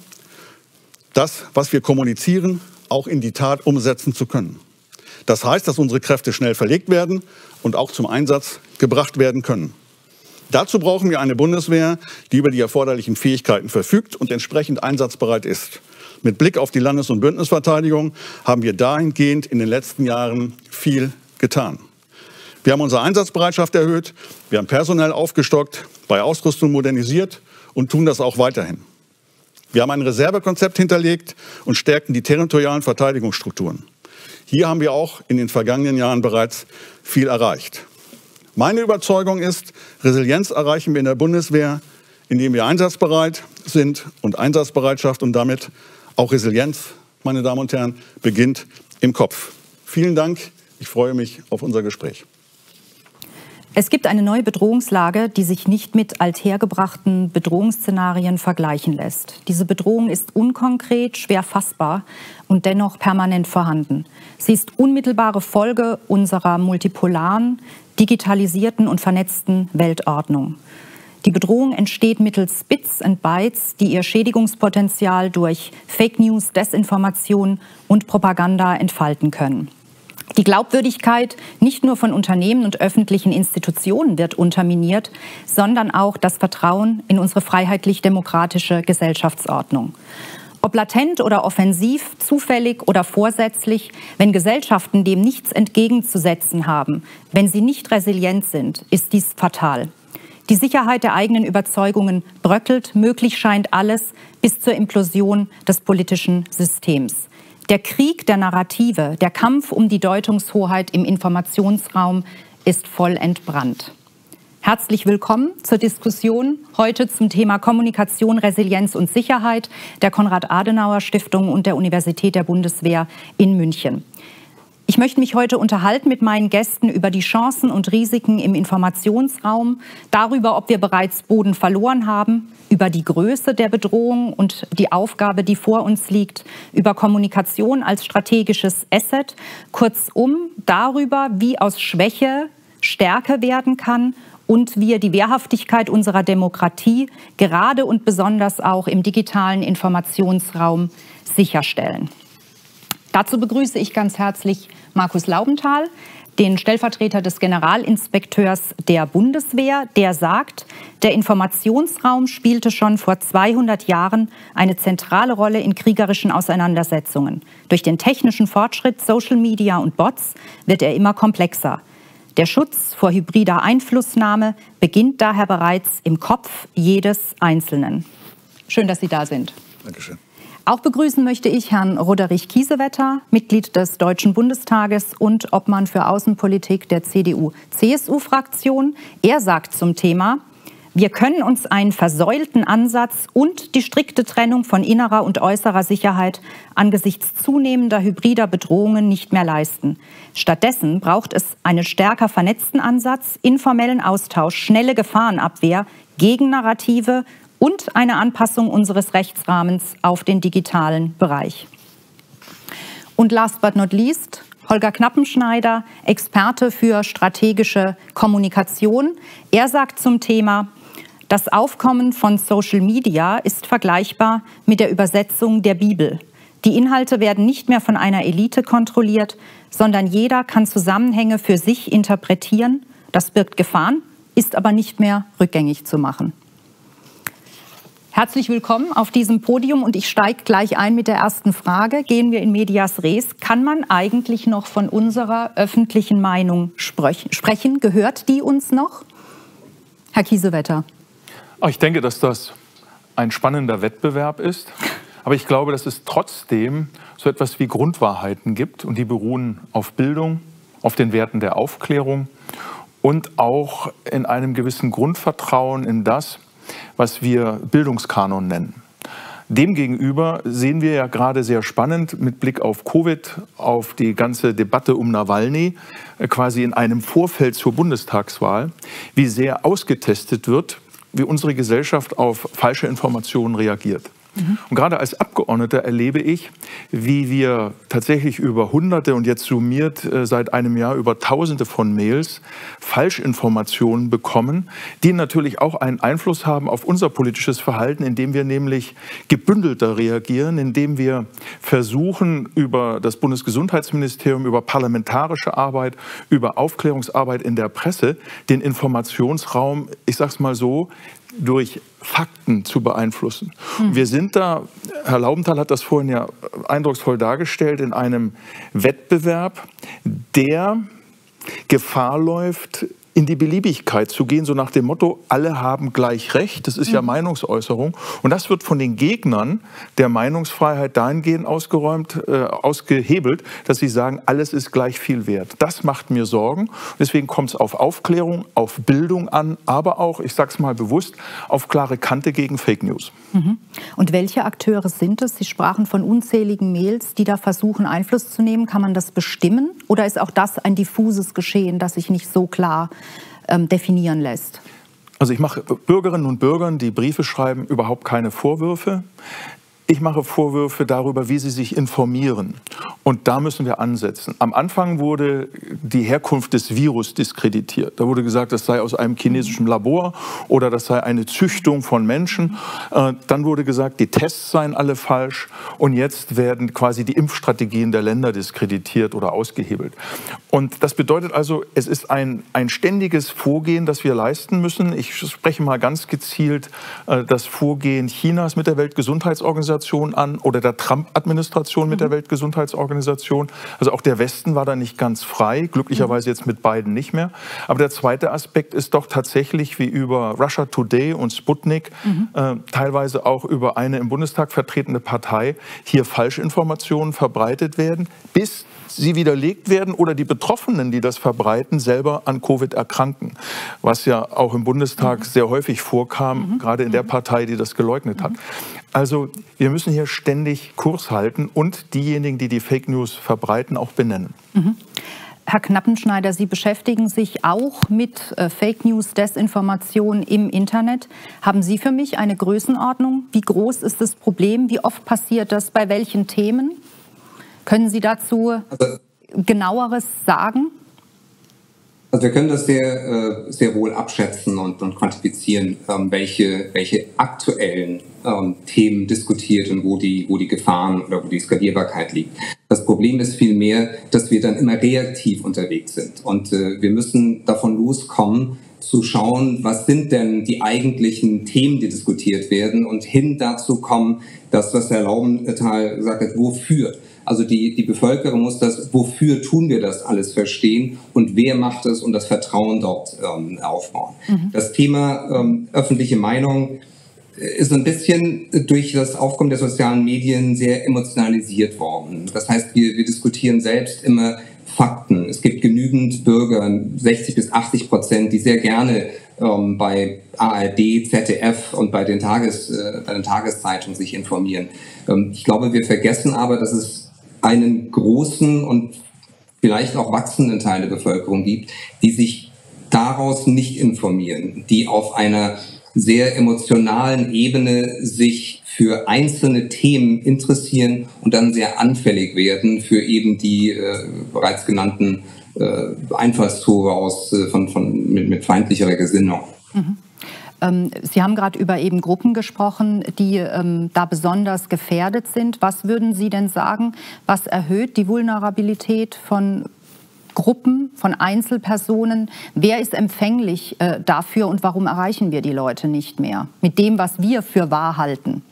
Speaker 3: das, was wir kommunizieren, auch in die Tat umsetzen zu können. Das heißt, dass unsere Kräfte schnell verlegt werden und auch zum Einsatz gebracht werden können. Dazu brauchen wir eine Bundeswehr, die über die erforderlichen Fähigkeiten verfügt und entsprechend einsatzbereit ist. Mit Blick auf die Landes- und Bündnisverteidigung haben wir dahingehend in den letzten Jahren viel getan. Wir haben unsere Einsatzbereitschaft erhöht, wir haben personell aufgestockt, bei Ausrüstung modernisiert und tun das auch weiterhin. Wir haben ein Reservekonzept hinterlegt und stärken die territorialen Verteidigungsstrukturen. Hier haben wir auch in den vergangenen Jahren bereits viel erreicht. Meine Überzeugung ist, Resilienz erreichen wir in der Bundeswehr, indem wir einsatzbereit sind und Einsatzbereitschaft und damit auch Resilienz, meine Damen und Herren, beginnt im Kopf. Vielen Dank, ich freue mich auf unser Gespräch.
Speaker 4: Es gibt eine neue Bedrohungslage, die sich nicht mit althergebrachten Bedrohungsszenarien vergleichen lässt. Diese Bedrohung ist unkonkret, schwer fassbar und dennoch permanent vorhanden. Sie ist unmittelbare Folge unserer multipolaren, digitalisierten und vernetzten Weltordnung. Die Bedrohung entsteht mittels Bits and Bytes, die ihr Schädigungspotenzial durch Fake News, Desinformation und Propaganda entfalten können. Die Glaubwürdigkeit nicht nur von Unternehmen und öffentlichen Institutionen wird unterminiert, sondern auch das Vertrauen in unsere freiheitlich-demokratische Gesellschaftsordnung. Ob latent oder offensiv, zufällig oder vorsätzlich, wenn Gesellschaften dem nichts entgegenzusetzen haben, wenn sie nicht resilient sind, ist dies fatal. Die Sicherheit der eigenen Überzeugungen bröckelt, möglich scheint alles bis zur Implosion des politischen Systems. Der Krieg der Narrative, der Kampf um die Deutungshoheit im Informationsraum ist voll entbrannt. Herzlich willkommen zur Diskussion heute zum Thema Kommunikation, Resilienz und Sicherheit der Konrad-Adenauer-Stiftung und der Universität der Bundeswehr in München. Ich möchte mich heute unterhalten mit meinen Gästen über die Chancen und Risiken im Informationsraum, darüber, ob wir bereits Boden verloren haben, über die Größe der Bedrohung und die Aufgabe, die vor uns liegt, über Kommunikation als strategisches Asset, kurzum darüber, wie aus Schwäche Stärke werden kann und wir die Wehrhaftigkeit unserer Demokratie gerade und besonders auch im digitalen Informationsraum sicherstellen. Dazu begrüße ich ganz herzlich Markus Laubenthal, den Stellvertreter des Generalinspekteurs der Bundeswehr, der sagt, der Informationsraum spielte schon vor zweihundert Jahren eine zentrale Rolle in kriegerischen Auseinandersetzungen. Durch den technischen Fortschritt, Social Media und Bots wird er immer komplexer. Der Schutz vor hybrider Einflussnahme beginnt daher bereits im Kopf jedes Einzelnen. Schön, dass Sie da sind.
Speaker 3: Dankeschön.
Speaker 4: Auch begrüßen möchte ich Herrn Roderich Kiesewetter, Mitglied des Deutschen Bundestages und Obmann für Außenpolitik der C D U-C S U-Fraktion. Er sagt zum Thema: Wir können uns einen versäulten Ansatz und die strikte Trennung von innerer und äußerer Sicherheit angesichts zunehmender hybrider Bedrohungen nicht mehr leisten. Stattdessen braucht es einen stärker vernetzten Ansatz, informellen Austausch, schnelle Gefahrenabwehr, Gegennarrative und eine Anpassung unseres Rechtsrahmens auf den digitalen Bereich. Und last but not least, Holger Knappenschneider, Experte für strategische Kommunikation. Er sagt zum Thema: Das Aufkommen von Social Media ist vergleichbar mit der Übersetzung der Bibel. Die Inhalte werden nicht mehr von einer Elite kontrolliert, sondern jeder kann Zusammenhänge für sich interpretieren. Das birgt Gefahren, ist aber nicht mehr rückgängig zu machen. Herzlich willkommen auf diesem Podium und ich steige gleich ein mit der ersten Frage. Gehen wir in medias res. Kann man eigentlich noch von unserer öffentlichen Meinung sprechen? Gehört die uns noch? Herr Kiesewetter.
Speaker 5: Ich denke, dass das ein spannender Wettbewerb ist. Aber ich glaube, dass es trotzdem so etwas wie Grundwahrheiten gibt. Und die beruhen auf Bildung, auf den Werten der Aufklärung und auch in einem gewissen Grundvertrauen in das, was wir Bildungskanon nennen. Demgegenüber sehen wir ja gerade sehr spannend mit Blick auf Covid, auf die ganze Debatte um Nawalny, quasi in einem Vorfeld zur Bundestagswahl, wie sehr ausgetestet wird, wie unsere Gesellschaft auf falsche Informationen reagiert. Mhm. Und gerade als Abgeordneter erlebe ich, wie wir tatsächlich über Hunderte und jetzt summiert äh, seit einem Jahr über Tausende von Mails Falschinformationen bekommen, die natürlich auch einen Einfluss haben auf unser politisches Verhalten, indem wir nämlich gebündelter reagieren, indem wir versuchen, über das Bundesgesundheitsministerium, über parlamentarische Arbeit, über Aufklärungsarbeit in der Presse, den Informationsraum, ich sag's mal so, durch Fakten zu beeinflussen. Hm. Wir sind da, Herr Laubenthal hat das vorhin ja eindrucksvoll dargestellt, in einem Wettbewerb, der Gefahr läuft, in die Beliebigkeit zu gehen, so nach dem Motto, alle haben gleich Recht, das ist ja Meinungsäußerung. Und das wird von den Gegnern der Meinungsfreiheit dahingehend ausgeräumt, äh, ausgehebelt, dass sie sagen, alles ist gleich viel wert. Das macht mir Sorgen. Deswegen kommt es auf Aufklärung, auf Bildung an, aber auch, ich sage es mal bewusst, auf klare Kante gegen Fake News.
Speaker 4: Mhm. Und welche Akteure sind es? Sie sprachen von unzähligen Mails, die da versuchen, Einfluss zu nehmen. Kann man das bestimmen? Oder ist auch das ein diffuses Geschehen, das sich nicht so klar ähm, definieren lässt?
Speaker 5: Also ich mache Bürgerinnen und Bürgern, die Briefe schreiben, überhaupt keine Vorwürfe. Ich mache Vorwürfe darüber, wie sie sich informieren. Und da müssen wir ansetzen. Am Anfang wurde die Herkunft des Virus diskreditiert. Da wurde gesagt, das sei aus einem chinesischen Labor oder das sei eine Züchtung von Menschen. Dann wurde gesagt, die Tests seien alle falsch. Und jetzt werden quasi die Impfstrategien der Länder diskreditiert oder ausgehebelt. Und das bedeutet also, es ist ein, ein ständiges Vorgehen, das wir leisten müssen. Ich spreche mal ganz gezielt das Vorgehen Chinas mit der Weltgesundheitsorganisation Trump-Administration an oder der Trump-Administration mit mhm. der Weltgesundheitsorganisation. Also auch der Westen war da nicht ganz frei, glücklicherweise jetzt mit Biden nicht mehr. Aber der zweite Aspekt ist doch tatsächlich, wie über Russia Today und Sputnik, mhm. äh, teilweise auch über eine im Bundestag vertretene Partei, hier Falschinformationen verbreitet werden, bis sie widerlegt werden oder die Betroffenen, die das verbreiten, selber an Covid erkranken. Was ja auch im Bundestag mhm. sehr häufig vorkam, mhm. gerade in der Partei, die das geleugnet mhm. hat. Also wir müssen hier ständig Kurs halten und diejenigen, die die Fake News verbreiten, auch benennen.
Speaker 4: Mhm. Herr Knappenschneider, Sie beschäftigen sich auch mit äh, Fake News, Desinformation im Internet. Haben Sie für mich eine Größenordnung? Wie groß ist das Problem? Wie oft passiert das? Bei welchen Themen? Können Sie dazu also, genaueres sagen?
Speaker 6: Also wir können das sehr, äh, sehr wohl abschätzen und, und quantifizieren, ähm, welche, welche aktuellen ähm, Themen diskutiert und wo die, wo die Gefahren oder wo die Skalierbarkeit liegt. Das Problem ist vielmehr, dass wir dann immer reaktiv unterwegs sind. Und äh, wir müssen davon loskommen, zu schauen, was sind denn die eigentlichen Themen, die diskutiert werden, und hin dazu kommen, das, was Herr Laubenthal gesagt hat, wofür. Also die, die Bevölkerung muss das, wofür tun wir das alles, verstehen und wer macht es und das Vertrauen dort ähm, aufbauen. Mhm. Das Thema ähm, öffentliche Meinung ist ein bisschen durch das Aufkommen der sozialen Medien sehr emotionalisiert worden. Das heißt, wir, wir diskutieren selbst immer Fakten. Es gibt genügend Bürger, sechzig bis achtzig Prozent, die sehr gerne ähm, bei A R D, Z D F und bei den, Tages, äh, bei den Tageszeitungen sich informieren. Ähm, ich glaube, wir vergessen aber, dass es einen großen und vielleicht auch wachsenden Teil der Bevölkerung gibt, die sich daraus nicht informieren, die auf einer sehr emotionalen Ebene sich für einzelne Themen interessieren und dann sehr anfällig werden für eben die äh, bereits genannten äh, Einfallstore aus, äh, von, von, mit, mit feindlicherer Gesinnung.
Speaker 4: Mhm. Sie haben gerade über eben Gruppen gesprochen, die ähm, da besonders gefährdet sind. Was würden Sie denn sagen, was erhöht die Vulnerabilität von Gruppen, von Einzelpersonen? Wer ist empfänglich äh, dafür und warum erreichen wir die Leute nicht mehr mit dem, was wir für wahr halten?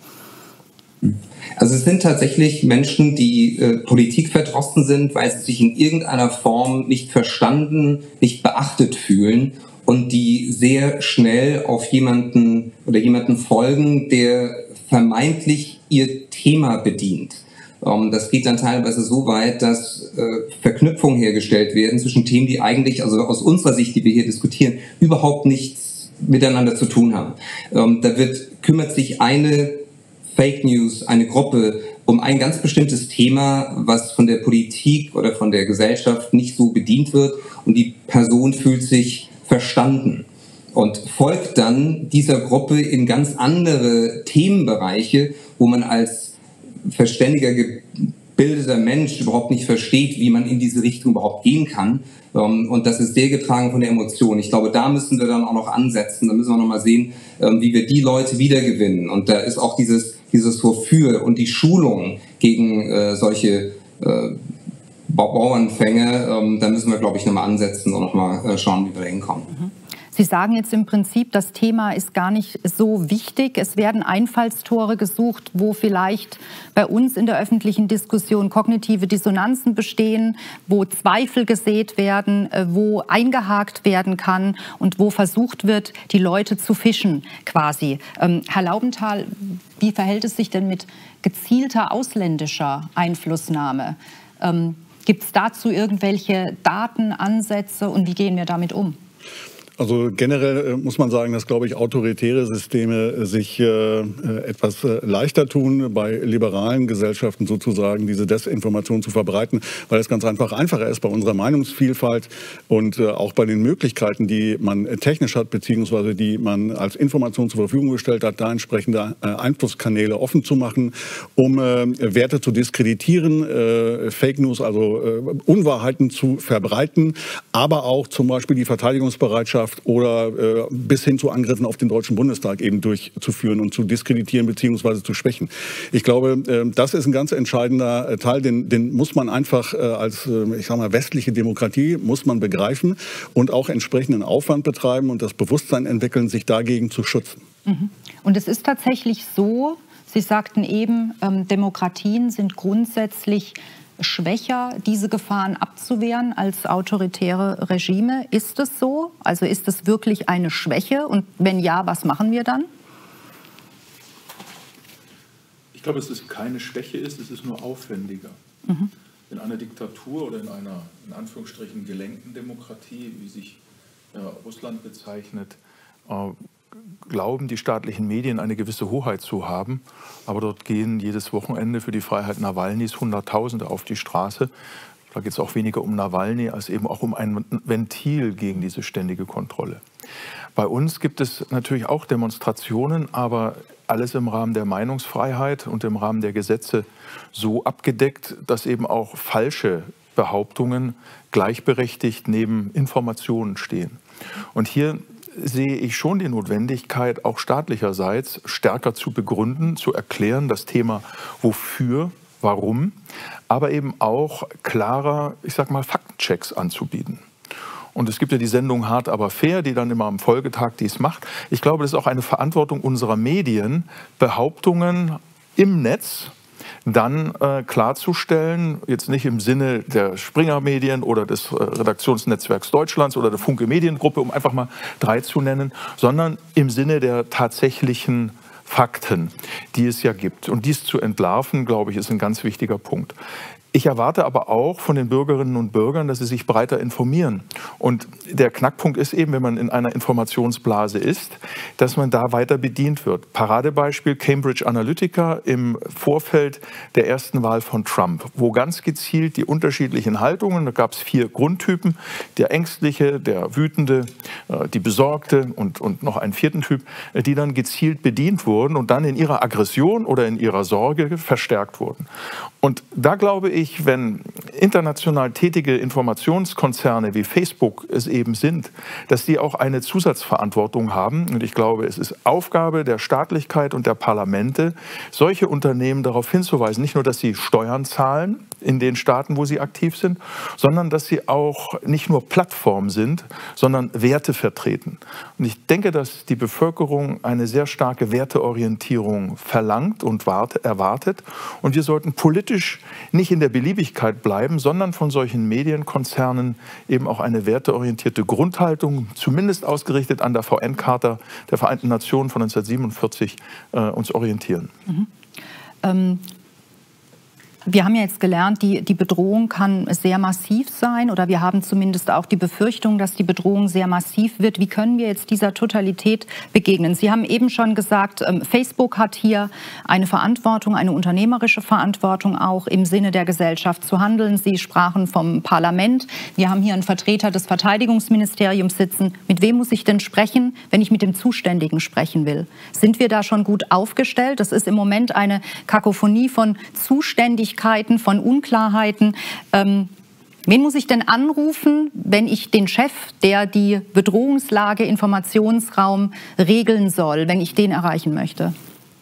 Speaker 6: Also es sind tatsächlich Menschen, die äh, politikverdrossen sind, weil sie sich in irgendeiner Form nicht verstanden, nicht beachtet fühlen und die sehr schnell auf jemanden oder jemanden folgen, der vermeintlich ihr Thema bedient. Ähm, das geht dann teilweise so weit, dass äh, Verknüpfungen hergestellt werden zwischen Themen, die eigentlich, also aus unserer Sicht, die wir hier diskutieren, überhaupt nichts miteinander zu tun haben. Ähm, da wird, kümmert sich eine Fake News, eine Gruppe um ein ganz bestimmtes Thema, was von der Politik oder von der Gesellschaft nicht so bedient wird, und die Person fühlt sich verstanden und folgt dann dieser Gruppe in ganz andere Themenbereiche, wo man als verständiger, gebildeter Mensch überhaupt nicht versteht, wie man in diese Richtung überhaupt gehen kann. Und das ist sehr getragen von der Emotion. Ich glaube, da müssen wir dann auch noch ansetzen. Da müssen wir noch mal sehen, wie wir die Leute wiedergewinnen. Und da ist auch dieses, dieses Wofür und die Schulung gegen äh, solche äh, Bauernfänge, ähm, da müssen wir, glaube ich, noch mal ansetzen und noch mal äh, schauen, wie wir da hinkommen.
Speaker 4: Mhm. Sie sagen jetzt im Prinzip, das Thema ist gar nicht so wichtig. Es werden Einfallstore gesucht, wo vielleicht bei uns in der öffentlichen Diskussion kognitive Dissonanzen bestehen, wo Zweifel gesät werden, wo eingehakt werden kann und wo versucht wird, die Leute zu fischen quasi. Ähm, Herr Laubenthal, wie verhält es sich denn mit gezielter ausländischer Einflussnahme? Ähm, Gibt es dazu irgendwelche Datenansätze und wie gehen wir damit um?
Speaker 3: Also generell äh, muss man sagen, dass, glaube ich, autoritäre Systeme äh, sich äh, etwas äh, leichter tun, bei liberalen Gesellschaften sozusagen diese Desinformation zu verbreiten, weil es ganz einfach einfacher ist bei unserer Meinungsvielfalt und äh, auch bei den Möglichkeiten, die man äh, technisch hat, beziehungsweise die man als Information zur Verfügung gestellt hat, da entsprechende äh, Einflusskanäle offen zu machen, um äh, Werte zu diskreditieren, äh, Fake News, also äh, Unwahrheiten zu verbreiten, aber auch zum Beispiel die Verteidigungsbereitschaft oder äh, bis hin zu Angriffen auf den Deutschen Bundestag eben durchzuführen und zu diskreditieren bzw. zu schwächen. Ich glaube, äh, das ist ein ganz entscheidender äh, Teil, den, den muss man einfach äh, als, äh, ich sag mal, westliche Demokratie muss man begreifen und auch entsprechenden Aufwand betreiben und das Bewusstsein entwickeln, sich dagegen zu schützen.
Speaker 4: Mhm. Und es ist tatsächlich so, Sie sagten eben, ähm, Demokratien sind grundsätzlich schwächer, diese Gefahren abzuwehren als autoritäre Regime. Ist es so? Also ist es wirklich eine Schwäche? Und wenn ja, was machen wir dann?
Speaker 5: Ich glaube, dass es keine Schwäche ist, es ist nur aufwendiger. Mhm. In einer Diktatur oder in einer in Anführungsstrichen gelenkten Demokratie, wie sich äh, Russland bezeichnet, äh, glauben die staatlichen Medien eine gewisse Hoheit zu haben, aber dort gehen jedes Wochenende für die Freiheit Nawalnys Hunderttausende auf die Straße. Da geht es auch weniger um Nawalny als eben auch um ein Ventil gegen diese ständige Kontrolle. Bei uns gibt es natürlich auch Demonstrationen, aber alles im Rahmen der Meinungsfreiheit und im Rahmen der Gesetze so abgedeckt, dass eben auch falsche Behauptungen gleichberechtigt neben Informationen stehen. Und hier sehe ich schon die Notwendigkeit, auch staatlicherseits stärker zu begründen, zu erklären, das Thema wofür, warum, aber eben auch klarer, ich sag mal, Faktenchecks anzubieten. Und es gibt ja die Sendung Hart aber fair, die dann immer am Folgetag dies macht. Ich glaube, das ist auch eine Verantwortung unserer Medien, Behauptungen im Netz dann äh, klarzustellen, jetzt nicht im Sinne der Springer-Medien oder des äh, Redaktionsnetzwerks Deutschlands oder der Funke Mediengruppe, um einfach mal drei zu nennen, sondern im Sinne der tatsächlichen Fakten, die es ja gibt. Und dies zu entlarven, glaube ich, ist ein ganz wichtiger Punkt. Ich erwarte aber auch von den Bürgerinnen und Bürgern, dass sie sich breiter informieren. Und der Knackpunkt ist eben, wenn man in einer Informationsblase ist, dass man da weiter bedient wird. Paradebeispiel Cambridge Analytica im Vorfeld der ersten Wahl von Trump, wo ganz gezielt die unterschiedlichen Haltungen, da gab es vier Grundtypen, der Ängstliche, der Wütende, die Besorgte und, und noch einen vierten Typ, die dann gezielt bedient wurden und dann in ihrer Aggression oder in ihrer Sorge verstärkt wurden. Und da glaube ich, wenn international tätige Informationskonzerne wie Facebook es eben sind, dass die auch eine Zusatzverantwortung haben. Und ich glaube, es ist Aufgabe der Staatlichkeit und der Parlamente, solche Unternehmen darauf hinzuweisen, nicht nur, dass sie Steuern zahlen in den Staaten, wo sie aktiv sind, sondern dass sie auch nicht nur Plattform sind, sondern Werte vertreten. Und ich denke, dass die Bevölkerung eine sehr starke Werteorientierung verlangt und erwartet. Und wir sollten politisch nicht in der Beliebigkeit bleiben, sondern von solchen Medienkonzernen eben auch eine werteorientierte Grundhaltung, zumindest ausgerichtet an der V N-Charta der Vereinten Nationen von neunzehnhundertsiebenundvierzig, äh, uns orientieren.
Speaker 4: Mhm. Ähm Wir haben ja jetzt gelernt, die, die Bedrohung kann sehr massiv sein oder wir haben zumindest auch die Befürchtung, dass die Bedrohung sehr massiv wird. Wie können wir jetzt dieser Totalität begegnen? Sie haben eben schon gesagt, Facebook hat hier eine Verantwortung, eine unternehmerische Verantwortung auch im Sinne der Gesellschaft zu handeln. Sie sprachen vom Parlament. Wir haben hier einen Vertreter des Verteidigungsministeriums sitzen. Mit wem muss ich denn sprechen, wenn ich mit dem Zuständigen sprechen will? Sind wir da schon gut aufgestellt? Das ist im Moment eine Kakophonie von Zuständigkeiten, von Unklarheiten. Ähm, wen muss ich denn anrufen, wenn ich den Chef, der die Bedrohungslage, Informationsraum regeln soll, wenn ich den erreichen möchte?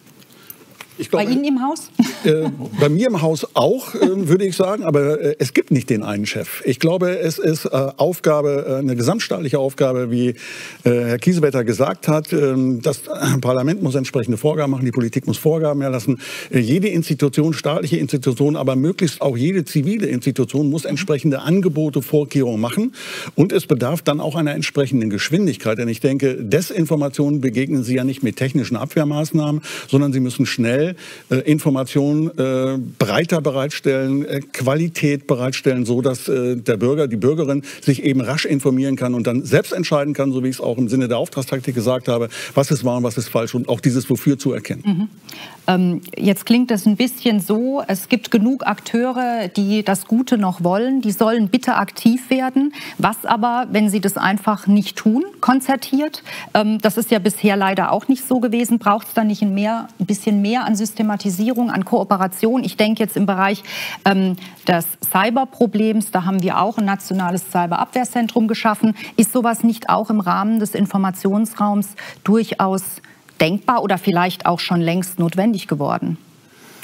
Speaker 3: Ich glaube,
Speaker 4: bei Ihnen im Haus?
Speaker 3: Äh, bei mir im Haus auch, äh, würde ich sagen, aber äh, es gibt nicht den einen Chef. Ich glaube, es ist äh, Aufgabe, äh, eine gesamtstaatliche Aufgabe, wie äh, Herr Kiesewetter gesagt hat. Äh, das Parlament muss entsprechende Vorgaben machen, die Politik muss Vorgaben erlassen. Äh, jede Institution, staatliche Institution, aber möglichst auch jede zivile Institution muss entsprechende Angebote, Vorkehrungen machen. Und es bedarf dann auch einer entsprechenden Geschwindigkeit. Denn ich denke, Desinformationen begegnen Sie ja nicht mit technischen Abwehrmaßnahmen, sondern Sie müssen schnell Äh, Informationen äh, breiter bereitstellen, äh, Qualität bereitstellen, so dass äh, der Bürger, die Bürgerin sich eben rasch informieren kann und dann selbst entscheiden kann, so wie ich es auch im Sinne der Auftragstaktik gesagt habe, was ist wahr und was ist falsch und auch dieses Wofür zu erkennen.
Speaker 4: Mhm. Ähm, jetzt klingt es ein bisschen so, es gibt genug Akteure, die das Gute noch wollen, die sollen bitte aktiv werden. Was aber, wenn sie das einfach nicht tun, konzertiert, ähm, das ist ja bisher leider auch nicht so gewesen, braucht es dann nicht ein, mehr, ein bisschen mehr an Systematisierung, an Kooperation. Ich denke jetzt im Bereich ähm, des Cyberproblems, da haben wir auch ein nationales Cyberabwehrzentrum geschaffen. Ist sowas nicht auch im Rahmen des Informationsraums durchaus denkbar oder vielleicht auch schon längst notwendig geworden?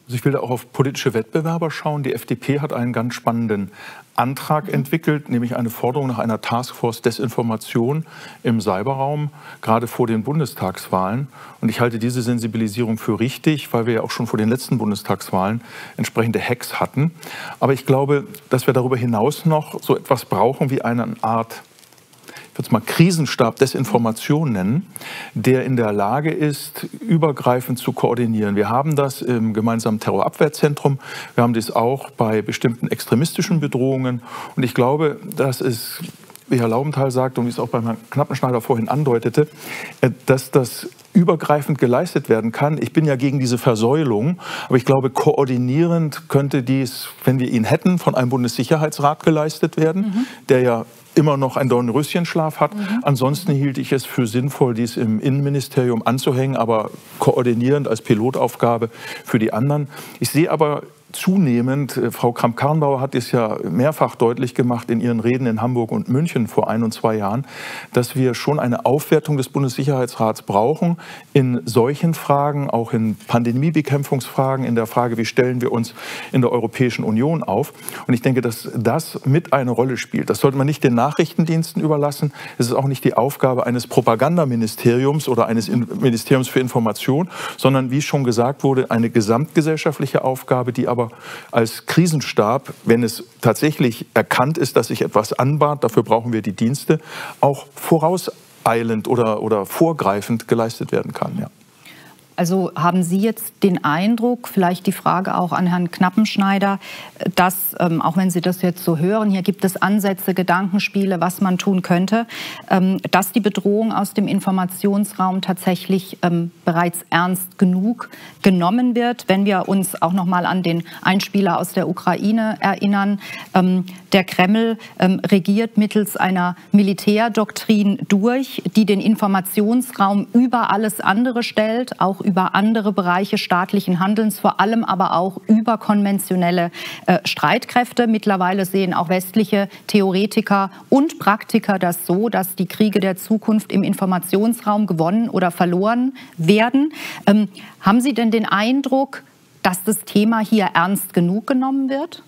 Speaker 5: Also ich will da auch auf politische Wettbewerber schauen. Die F D P hat einen ganz spannenden Antrag entwickelt, nämlich eine Forderung nach einer Taskforce Desinformation im Cyberraum, gerade vor den Bundestagswahlen. Und ich halte diese Sensibilisierung für richtig, weil wir ja auch schon vor den letzten Bundestagswahlen entsprechende Hacks hatten. Aber ich glaube, dass wir darüber hinaus noch so etwas brauchen wie eine Art, ich würde es mal Krisenstab Desinformation nennen, der in der Lage ist, übergreifend zu koordinieren. Wir haben das im gemeinsamen Terrorabwehrzentrum, wir haben das auch bei bestimmten extremistischen Bedrohungen. Und ich glaube, dass es, wie Herr Laubenthal sagt und wie es auch bei Herrn Knappenschneider vorhin andeutete, dass das übergreifend geleistet werden kann. Ich bin ja gegen diese Versäulung, aber ich glaube, koordinierend könnte dies, wenn wir ihn hätten, von einem Bundessicherheitsrat geleistet werden, mhm. der ja immer noch einen Dornröschenschlaf hat. Mhm. Ansonsten hielt ich es für sinnvoll, dies im Innenministerium anzuhängen, aber koordinierend als Pilotaufgabe für die anderen. Ich sehe aber zunehmend, Frau Kramp-Karrenbauer hat es ja mehrfach deutlich gemacht in ihren Reden in Hamburg und München vor ein und zwei Jahren, dass wir schon eine Aufwertung des Bundessicherheitsrats brauchen in solchen Fragen, auch in Pandemiebekämpfungsfragen, in der Frage, wie stellen wir uns in der Europäischen Union auf. Und ich denke, dass das mit eine Rolle spielt. Das sollte man nicht den Nachrichtendiensten überlassen. Es ist auch nicht die Aufgabe eines Propagandaministeriums oder eines Ministeriums für Information, sondern, wie schon gesagt wurde, eine gesamtgesellschaftliche Aufgabe, die aber aber als Krisenstab, wenn es tatsächlich erkannt ist, dass sich etwas anbahnt, dafür brauchen wir die Dienste, auch vorauseilend oder, oder vorgreifend geleistet werden kann. Ja.
Speaker 4: Also haben Sie jetzt den Eindruck, vielleicht die Frage auch an Herrn Knappenschneider, dass, ähm, auch wenn Sie das jetzt so hören, hier gibt es Ansätze, Gedankenspiele, was man tun könnte, ähm, dass die Bedrohung aus dem Informationsraum tatsächlich ähm, bereits ernst genug genommen wird, wenn wir uns auch noch mal an den Einspieler aus der Ukraine erinnern. Ähm, der Kreml ähm, regiert mittels einer Militärdoktrin durch, die den Informationsraum über alles andere stellt, auch über andere Bereiche staatlichen Handelns, vor allem aber auch über konventionelle äh, Streitkräfte. Mittlerweile sehen auch westliche Theoretiker und Praktiker das so, dass die Kriege der Zukunft im Informationsraum gewonnen oder verloren werden. Ähm, haben Sie denn den Eindruck, dass das Thema hier ernst genug genommen wird?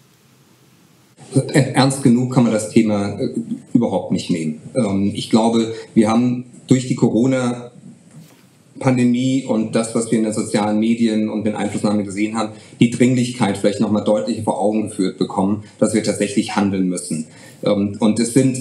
Speaker 6: Ernst genug kann man das Thema äh, überhaupt nicht nehmen. Ähm, ich glaube, wir haben durch die Corona Pandemie und das, was wir in den sozialen Medien und den Einflussnahmen gesehen haben, die Dringlichkeit vielleicht noch mal deutlich vor Augen geführt bekommen, dass wir tatsächlich handeln müssen. Und es sind,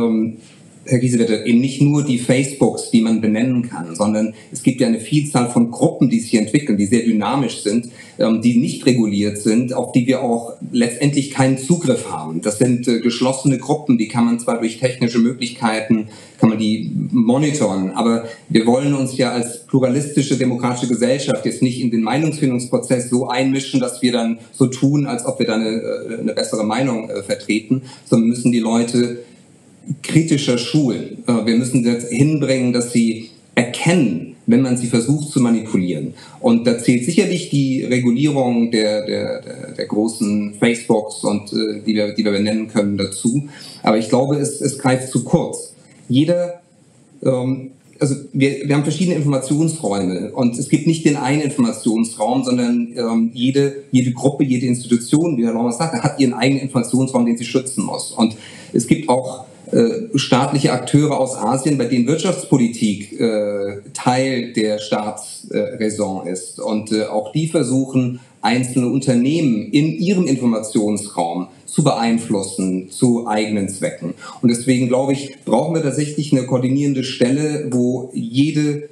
Speaker 6: Herr Kiesewetter, eben nicht nur die Facebooks, die man benennen kann, sondern es gibt ja eine Vielzahl von Gruppen, die sich entwickeln, die sehr dynamisch sind, die nicht reguliert sind, auf die wir auch letztendlich keinen Zugriff haben. Das sind geschlossene Gruppen, die kann man zwar durch technische Möglichkeiten, kann man die monitoren, aber wir wollen uns ja als pluralistische demokratische Gesellschaft jetzt nicht in den Meinungsfindungsprozess so einmischen, dass wir dann so tun, als ob wir da eine, eine bessere Meinung äh, vertreten, sondern müssen die Leute kritischer schulen. Wir müssen das hinbringen, dass sie erkennen, wenn man sie versucht zu manipulieren. Und da zählt sicherlich die Regulierung der, der, der, der großen Facebooks, und, äh, die, wir, die wir benennen können, dazu. Aber ich glaube, es, es greift zu kurz. Jeder, ähm, also wir, wir haben verschiedene Informationsräume und es gibt nicht den einen Informationsraum, sondern ähm, jede, jede Gruppe, jede Institution, wie Herr Lommers sagte, hat ihren eigenen Informationsraum, den sie schützen muss. Und es gibt auch staatliche Akteure aus Asien, bei denen Wirtschaftspolitik äh, Teil der Staatsräson äh, ist. Und äh, auch die versuchen, einzelne Unternehmen in ihrem Informationsraum zu beeinflussen zu eigenen Zwecken. Und deswegen, glaube ich, brauchen wir tatsächlich eine koordinierende Stelle, wo jede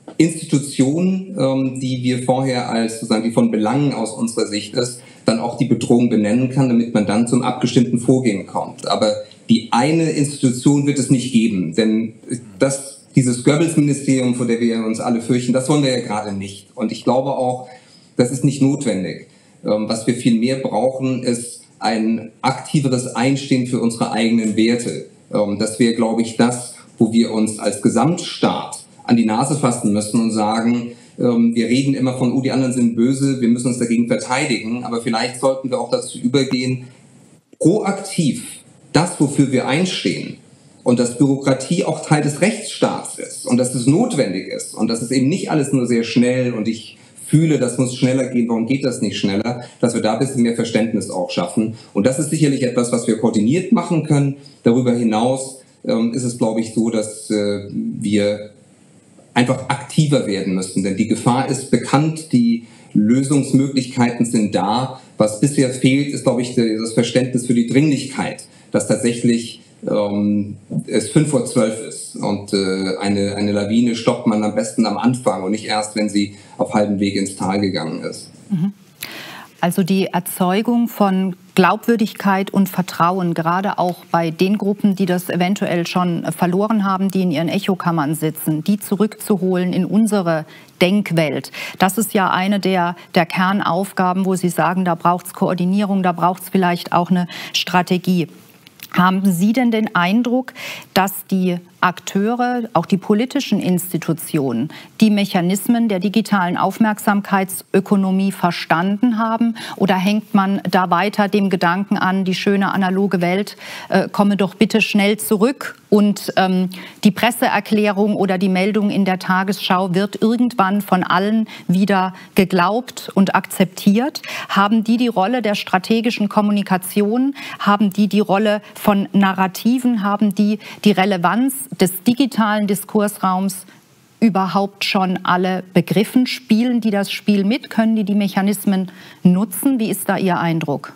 Speaker 6: Institution, ähm, die wir vorher als sozusagen die von Belangen aus unserer Sicht ist, dann auch die Bedrohung benennen kann, damit man dann zum abgestimmten Vorgehen kommt. Aber die eine Institution wird es nicht geben, denn das, dieses Goebbels-Ministerium, vor der wir uns alle fürchten, das wollen wir ja gerade nicht. Und ich glaube auch, das ist nicht notwendig. Was wir viel mehr brauchen, ist ein aktiveres Einstehen für unsere eigenen Werte. Das wäre, glaube ich, das, wo wir uns als Gesamtstaat an die Nase fassen müssen und sagen, wir reden immer von, oh, die anderen sind böse, wir müssen uns dagegen verteidigen, aber vielleicht sollten wir auch dazu übergehen, proaktiv das, wofür wir einstehen, und dass Bürokratie auch Teil des Rechtsstaats ist und dass es notwendig ist und dass es eben nicht alles nur sehr schnell und ich fühle, das muss schneller gehen, warum geht das nicht schneller, dass wir da ein bisschen mehr Verständnis auch schaffen. Und das ist sicherlich etwas, was wir koordiniert machen können. Darüber hinaus ähm, ist es, glaube ich, so, dass äh, wir einfach aktiver werden müssen. Denn die Gefahr ist bekannt, die Lösungsmöglichkeiten sind da. Was bisher fehlt, ist, glaube ich, das Verständnis für die Dringlichkeit, dass tatsächlich ähm, es fünf vor zwölf ist und äh, eine, eine Lawine stoppt man am besten am Anfang und nicht erst, wenn sie auf halbem Weg ins Tal gegangen ist.
Speaker 4: Also die Erzeugung von Glaubwürdigkeit und Vertrauen, gerade auch bei den Gruppen, die das eventuell schon verloren haben, die in ihren Echokammern sitzen, die zurückzuholen in unsere Denkwelt. Das ist ja eine der, der Kernaufgaben, wo Sie sagen, da braucht es Koordinierung, da braucht es vielleicht auch eine Strategie. Haben Sie denn den Eindruck, dass die Akteure, auch die politischen Institutionen, die Mechanismen der digitalen Aufmerksamkeitsökonomie verstanden haben? Oder hängt man da weiter dem Gedanken an, die schöne analoge Welt äh, komme doch bitte schnell zurück und ähm, die Presseerklärung oder die Meldung in der Tagesschau wird irgendwann von allen wieder geglaubt und akzeptiert? Haben die die Rolle der strategischen Kommunikation? Haben die die Rolle von Narrativen? Haben die die Relevanz des digitalen Diskursraums überhaupt schon alle begriffen? Spielen die das Spiel mit? Können die die Mechanismen nutzen? Wie ist da Ihr Eindruck?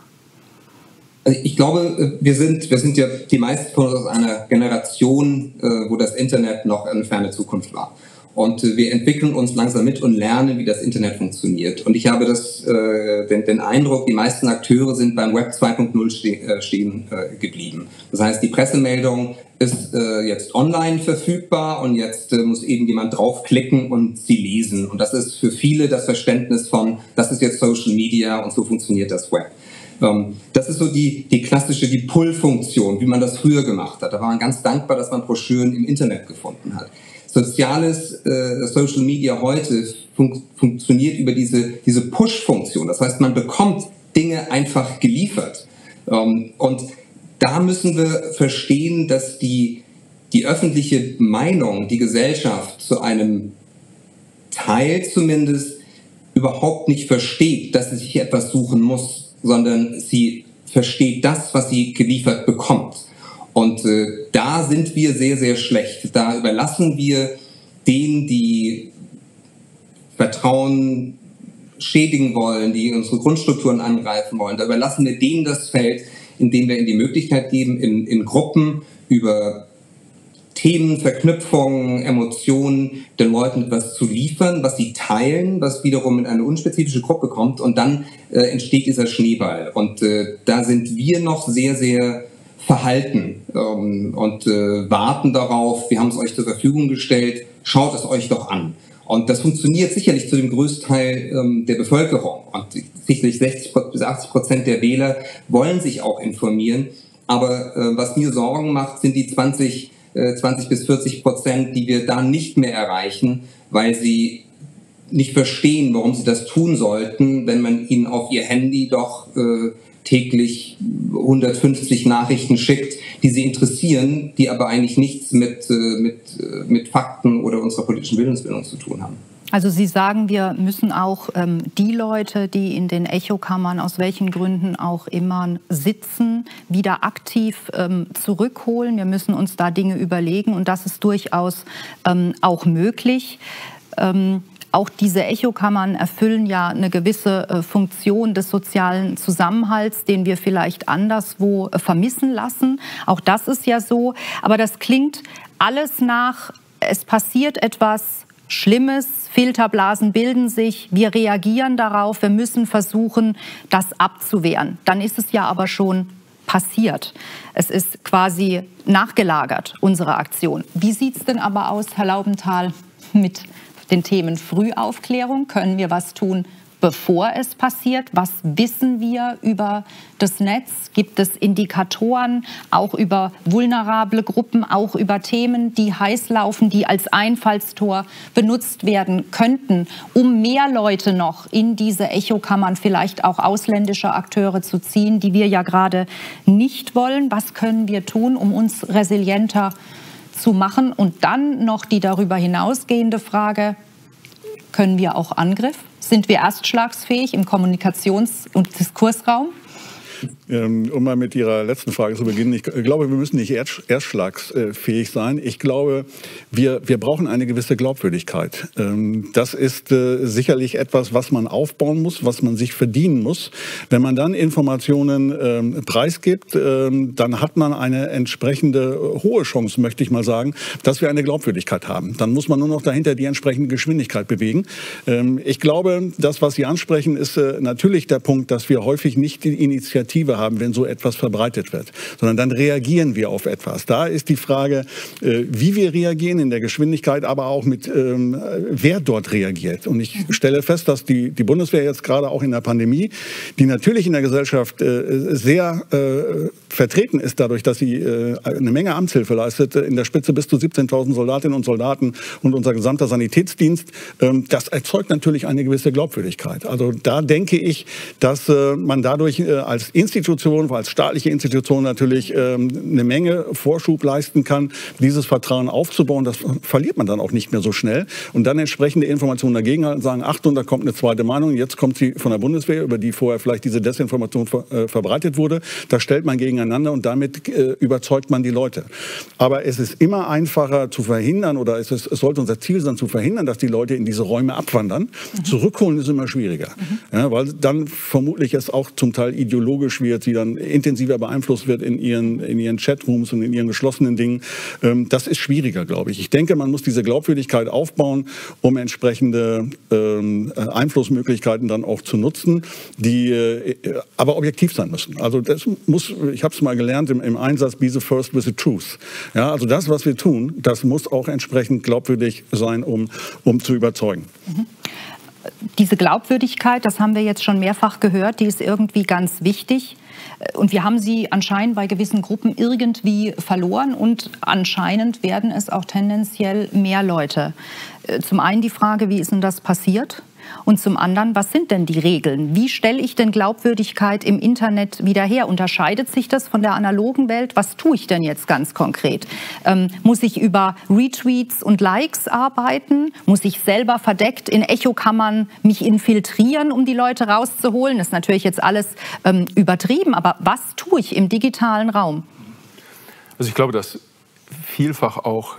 Speaker 6: Ich glaube, wir sind, wir sind ja die meisten von uns aus einer Generation, wo das Internet noch eine ferne Zukunft war. Und wir entwickeln uns langsam mit und lernen, wie das Internet funktioniert. Und ich habe das, äh, den, den Eindruck, die meisten Akteure sind beim Web zwei Punkt null ste äh, stehen äh, geblieben. Das heißt, die Pressemeldung ist äh, jetzt online verfügbar und jetzt äh, muss eben jemand draufklicken und sie lesen. Und das ist für viele das Verständnis von, das ist jetzt Social Media und so funktioniert das Web. Ähm, das ist so die, die klassische, die Pull-Funktion, wie man das früher gemacht hat. Da war man ganz dankbar, dass man Broschüren im Internet gefunden hat. Soziales äh, Social Media heute fun funktioniert über diese, diese Push-Funktion. Das heißt, man bekommt Dinge einfach geliefert. Ähm, und da müssen wir verstehen, dass die, die öffentliche Meinung, die Gesellschaft zu einem Teil zumindest überhaupt nicht versteht, dass sie sich etwas suchen muss, sondern sie versteht das, was sie geliefert bekommt. Und äh, da sind wir sehr, sehr schlecht. Da überlassen wir denen, die Vertrauen schädigen wollen, die unsere Grundstrukturen angreifen wollen, da überlassen wir denen das Feld, indem wir ihnen die Möglichkeit geben, in, in Gruppen über Themen, Verknüpfungen, Emotionen den Leuten etwas zu liefern, was sie teilen, was wiederum in eine unspezifische Gruppe kommt und dann äh, entsteht dieser Schneeball. Und äh, da sind wir noch sehr, sehr verhalten ähm, und äh, warten darauf, wir haben es euch zur Verfügung gestellt, schaut es euch doch an. Und das funktioniert sicherlich zu dem Größteil ähm, der Bevölkerung. Und sicherlich sechzig bis achtzig Prozent der Wähler wollen sich auch informieren. Aber äh, was mir Sorgen macht, sind die zwanzig bis vierzig Prozent, die wir da nicht mehr erreichen, weil sie nicht verstehen, warum sie das tun sollten, wenn man ihnen auf ihr Handy doch äh, täglich hundertfünfzig Nachrichten schickt, die sie interessieren, die aber eigentlich nichts mit, äh, mit, äh, mit Fakten oder unserer politischen Willensbildung zu tun haben.
Speaker 4: Also Sie sagen, wir müssen auch ähm, die Leute, die in den Echokammern aus welchen Gründen auch immer sitzen, wieder aktiv ähm, zurückholen. Wir müssen uns da Dinge überlegen und das ist durchaus ähm, auch möglich. Ähm, Auch diese Echokammern erfüllen ja eine gewisse äh, Funktion des sozialen Zusammenhalts, den wir vielleicht anderswo äh, vermissen lassen. Auch das ist ja so. Aber das klingt alles nach, es passiert etwas Schlimmes, Filterblasen bilden sich, wir reagieren darauf, wir müssen versuchen, das abzuwehren. Dann ist es ja aber schon passiert. Es ist quasi nachgelagert, unsere Aktion. Wie sieht es denn aber aus, Herr Laubenthal, mit den Themen Frühaufklärung? Können wir was tun, bevor es passiert? Was wissen wir über das Netz? Gibt es Indikatoren, auch über vulnerable Gruppen, auch über Themen, die heiß laufen, die als Einfallstor benutzt werden könnten, um mehr Leute noch in diese Echokammern, vielleicht auch ausländische Akteure zu ziehen, die wir ja gerade nicht wollen? Was können wir tun, um uns resilienter zu machen? Und dann noch die darüber hinausgehende Frage, können wir auch Angriff Sind wir erstschlagsfähig im Kommunikations- und Diskursraum?
Speaker 3: Um mal mit Ihrer letzten Frage zu beginnen. Ich glaube, wir müssen nicht erstschlagsfähig sein. Ich glaube, wir, wir brauchen eine gewisse Glaubwürdigkeit. Das ist sicherlich etwas, was man aufbauen muss, was man sich verdienen muss. Wenn man dann Informationen preisgibt, dann hat man eine entsprechende hohe Chance, möchte ich mal sagen, dass wir eine Glaubwürdigkeit haben. Dann muss man nur noch dahinter die entsprechende Geschwindigkeit bewegen. Ich glaube, das, was Sie ansprechen, ist natürlich der Punkt, dass wir häufig nicht die Initiative haben, wenn so etwas verbreitet wird, sondern dann reagieren wir auf etwas. Da ist die Frage, wie wir reagieren in der Geschwindigkeit, aber auch mit, ähm, wer dort reagiert. Und ich stelle fest, dass die, die Bundeswehr jetzt gerade auch in der Pandemie, die natürlich in der Gesellschaft äh, sehr äh, vertreten ist, dadurch, dass sie äh, eine Menge Amtshilfe leistet, in der Spitze bis zu siebzehntausend Soldatinnen und Soldaten und unser gesamter Sanitätsdienst, ähm, das erzeugt natürlich eine gewisse Glaubwürdigkeit. Also da denke ich, dass äh, man dadurch äh, als Institution, als staatliche Institution natürlich ähm, eine Menge Vorschub leisten kann, dieses Vertrauen aufzubauen. Das verliert man dann auch nicht mehr so schnell. Und dann entsprechende Informationen dagegen halten, sagen, Achtung, da kommt eine zweite Meinung, jetzt kommt sie von der Bundeswehr, über die vorher vielleicht diese Desinformation ver, äh, verbreitet wurde. Da stellt man gegeneinander und damit äh, überzeugt man die Leute. Aber es ist immer einfacher zu verhindern, oder es, ist, es sollte unser Ziel sein, zu verhindern, dass die Leute in diese Räume abwandern. Mhm. Zurückholen ist immer schwieriger, mhm. ja, weil dann vermutlich es auch zum Teil ideologisch wird, sie dann intensiver beeinflusst wird in ihren, in ihren Chatrooms und in ihren geschlossenen Dingen. Ähm, das ist schwieriger, glaube ich. Ich denke, man muss diese Glaubwürdigkeit aufbauen, um entsprechende ähm, Einflussmöglichkeiten dann auch zu nutzen, die äh, aber objektiv sein müssen. Also das muss, ich habe es mal gelernt im, im Einsatz, be the first with the truth. Ja, also das, was wir tun, das muss auch entsprechend glaubwürdig sein, um, um zu überzeugen.
Speaker 4: Mhm. Diese Glaubwürdigkeit, das haben wir jetzt schon mehrfach gehört, die ist irgendwie ganz wichtig. Und wir haben sie anscheinend bei gewissen Gruppen irgendwie verloren und anscheinend werden es auch tendenziell mehr Leute. Zum einen die Frage, wie ist denn das passiert? Und zum anderen, was sind denn die Regeln? Wie stelle ich denn Glaubwürdigkeit im Internet wieder her? Unterscheidet sich das von der analogen Welt? Was tue ich denn jetzt ganz konkret? Ähm, muss ich über Retweets und Likes arbeiten? Muss ich selber verdeckt in Echokammern mich infiltrieren, um die Leute rauszuholen? Das ist natürlich jetzt alles ähm, übertrieben, aber was tue ich im digitalen Raum?
Speaker 5: Also ich glaube, dass vielfach auch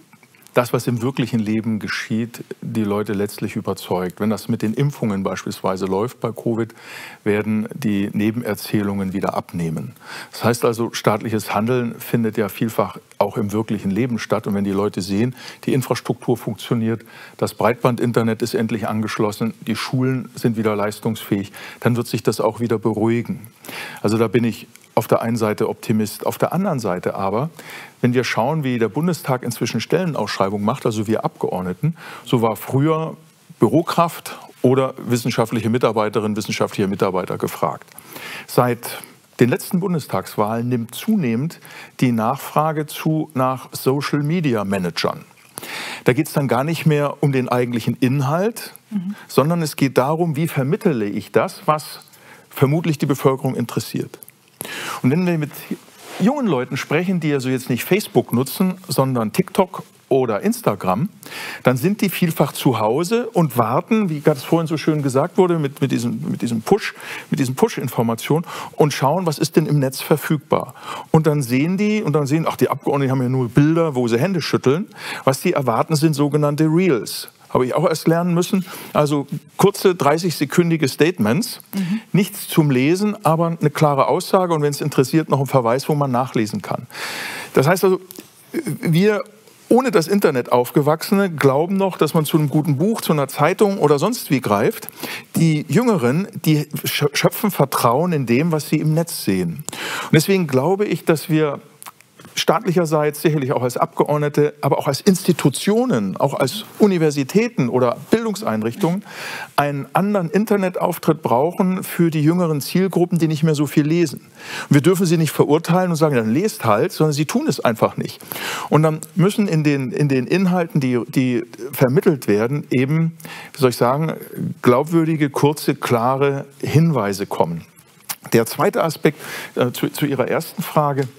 Speaker 5: das, was im wirklichen Leben geschieht, die Leute letztlich überzeugt. Wenn das mit den Impfungen beispielsweise läuft bei Covid, werden die Nebenerzählungen wieder abnehmen. Das heißt also, staatliches Handeln findet ja vielfach auch im wirklichen Leben statt. Und wenn die Leute sehen, die Infrastruktur funktioniert, das Breitbandinternet ist endlich angeschlossen, die Schulen sind wieder leistungsfähig, dann wird sich das auch wieder beruhigen. Also da bin ich auf der einen Seite Optimist, auf der anderen Seite aber, wenn wir schauen, wie der Bundestag inzwischen Stellenausschreibungen macht, also wir Abgeordneten, so war früher Bürokraft oder wissenschaftliche Mitarbeiterin, wissenschaftlicher Mitarbeiter gefragt. Seit den letzten Bundestagswahlen nimmt zunehmend die Nachfrage zu nach Social Media Managern. Da geht es dann gar nicht mehr um den eigentlichen Inhalt, mhm. sondern es geht darum, wie vermittele ich das, was vermutlich die Bevölkerung interessiert. Und wenn wir mit jungen Leuten sprechen, die also jetzt nicht Facebook nutzen, sondern TikTok oder Instagram, dann sind die vielfach zu Hause und warten, wie gerade vorhin so schön gesagt wurde, mit, mit diesem, mit diesem Push, mit diesen Push-Informationen und schauen, was ist denn im Netz verfügbar. Und dann sehen die, und dann sehen, ach, die Abgeordneten haben ja nur Bilder, wo sie Hände schütteln. Was die erwarten, sind sogenannte Reels. Habe ich auch erst lernen müssen. Also kurze dreißig-sekündige Statements, mhm. nichts zum Lesen, aber eine klare Aussage und wenn es interessiert, noch ein Verweis, wo man nachlesen kann. Das heißt also, wir ohne das Internet aufgewachsene glauben noch, dass man zu einem guten Buch, zu einer Zeitung oder sonst wie greift. Die Jüngeren, die schöpfen Vertrauen in dem, was sie im Netz sehen. Und deswegen glaube ich, dass wir staatlicherseits, sicherlich auch als Abgeordnete, aber auch als Institutionen, auch als Universitäten oder Bildungseinrichtungen einen anderen Internetauftritt brauchen für die jüngeren Zielgruppen, die nicht mehr so viel lesen. Und wir dürfen sie nicht verurteilen und sagen, dann lest halt, sondern sie tun es einfach nicht. Und dann müssen in den, in den Inhalten, die, die vermittelt werden, eben, wie soll ich sagen, glaubwürdige, kurze, klare Hinweise kommen. Der zweite Aspekt äh, zu, zu Ihrer ersten Frage: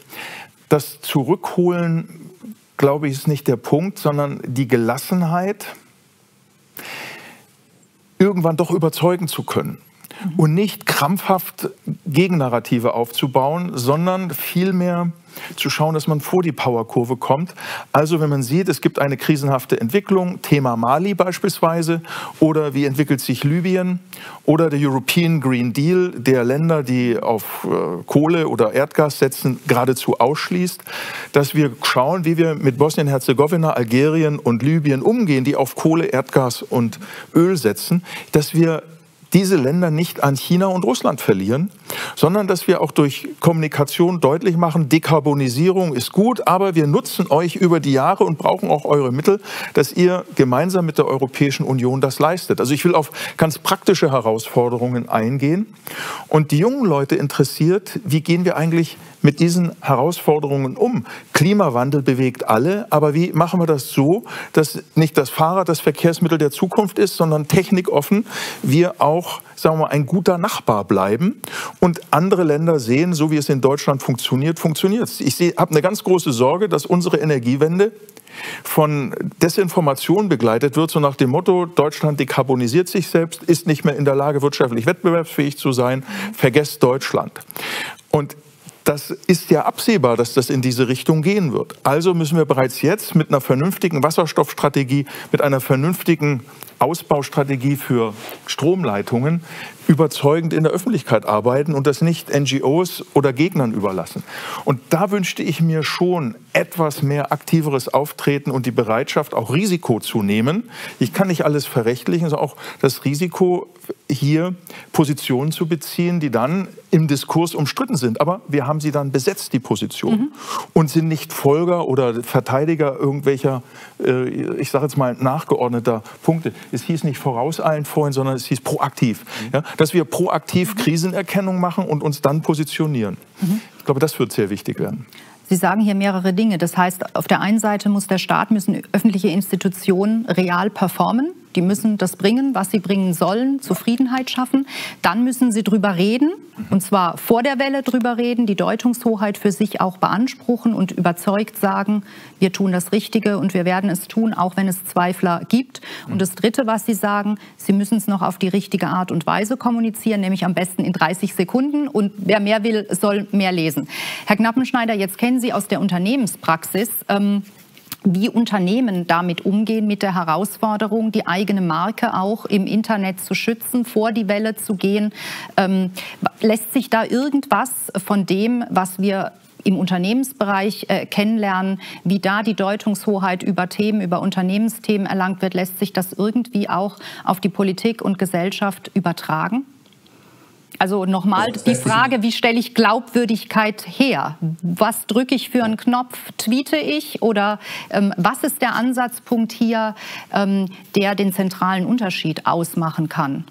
Speaker 5: Das Zurückholen, glaube ich, ist nicht der Punkt, sondern die Gelassenheit, irgendwann doch überzeugen zu können. Und nicht krampfhaft Gegennarrative aufzubauen, sondern vielmehr zu schauen, dass man vor die Powerkurve kommt. Also wenn man sieht, es gibt eine krisenhafte Entwicklung, Thema Mali beispielsweise, oder wie entwickelt sich Libyen, oder der European Green Deal, der Länder, die auf äh, Kohle oder Erdgas setzen, geradezu ausschließt, dass wir schauen, wie wir mit Bosnien-Herzegowina, Algerien und Libyen umgehen, die auf Kohle, Erdgas und Öl setzen, dass wir diese Länder nicht an China und Russland verlieren, sondern dass wir auch durch Kommunikation deutlich machen, Dekarbonisierung ist gut, aber wir nutzen euch über die Jahre und brauchen auch eure Mittel, dass ihr gemeinsam mit der Europäischen Union das leistet. Also ich will auf ganz praktische Herausforderungen eingehen und die jungen Leute interessiert, wie gehen wir eigentlich mit diesen Herausforderungen um? Klimawandel bewegt alle, aber wie machen wir das so, dass nicht das Fahrrad das Verkehrsmittel der Zukunft ist, sondern technikoffen wir auch, sagen wir mal, ein guter Nachbar bleiben und andere Länder sehen, so wie es in Deutschland funktioniert, funktioniert es. Ich habe eine ganz große Sorge, dass unsere Energiewende von Desinformation begleitet wird, so nach dem Motto, Deutschland dekarbonisiert sich selbst, ist nicht mehr in der Lage, wirtschaftlich wettbewerbsfähig zu sein, vergesst Deutschland. Und das ist ja absehbar, dass das in diese Richtung gehen wird. Also müssen wir bereits jetzt mit einer vernünftigen Wasserstoffstrategie, mit einer vernünftigen Ausbaustrategie für Stromleitungen überzeugend in der Öffentlichkeit arbeiten und das nicht N G Os oder Gegnern überlassen. Und da wünschte ich mir schon etwas mehr aktiveres Auftreten und die Bereitschaft, auch Risiko zu nehmen. Ich kann nicht alles verrechtlichen, sondern auch das Risiko, hier Positionen zu beziehen, die dann im Diskurs umstritten sind. Aber wir haben sie dann besetzt, die Position, mhm. und sind nicht Folger oder Verteidiger irgendwelcher, äh, ich sage jetzt mal, nachgeordneter Punkte. Es hieß nicht vorauseilen vorhin, sondern es hieß proaktiv. Mhm. Ja, dass wir proaktiv mhm. Krisenerkennung machen und uns dann positionieren. Mhm. Ich glaube, das wird sehr wichtig werden.
Speaker 4: Sie sagen hier mehrere Dinge. Das heißt, auf der einen Seite muss der Staat, müssen öffentliche Institutionen real performen. Die müssen das bringen, was sie bringen sollen, Zufriedenheit schaffen. Dann müssen sie drüber reden, und zwar vor der Welle drüber reden, die Deutungshoheit für sich auch beanspruchen und überzeugt sagen, wir tun das Richtige und wir werden es tun, auch wenn es Zweifler gibt. Und das Dritte, was Sie sagen, Sie müssen es noch auf die richtige Art und Weise kommunizieren, nämlich am besten in dreißig Sekunden. Und wer mehr will, soll mehr lesen. Herr Knappenschneider, jetzt kennen Sie aus der Unternehmenspraxis, ähm, wie Unternehmen damit umgehen, mit der Herausforderung, die eigene Marke auch im Internet zu schützen, vor die Welle zu gehen. Ähm, lässt sich da irgendwas von dem, was wir im Unternehmensbereich äh, kennenlernen, wie da die Deutungshoheit über Themen, über Unternehmensthemen erlangt wird, lässt sich das irgendwie auch auf die Politik und Gesellschaft übertragen? Also nochmal die Frage, wie stelle ich Glaubwürdigkeit her? Was drücke ich für einen Knopf? Tweete ich? Oder ähm, was ist der Ansatzpunkt hier, ähm, der den zentralen Unterschied ausmachen kann?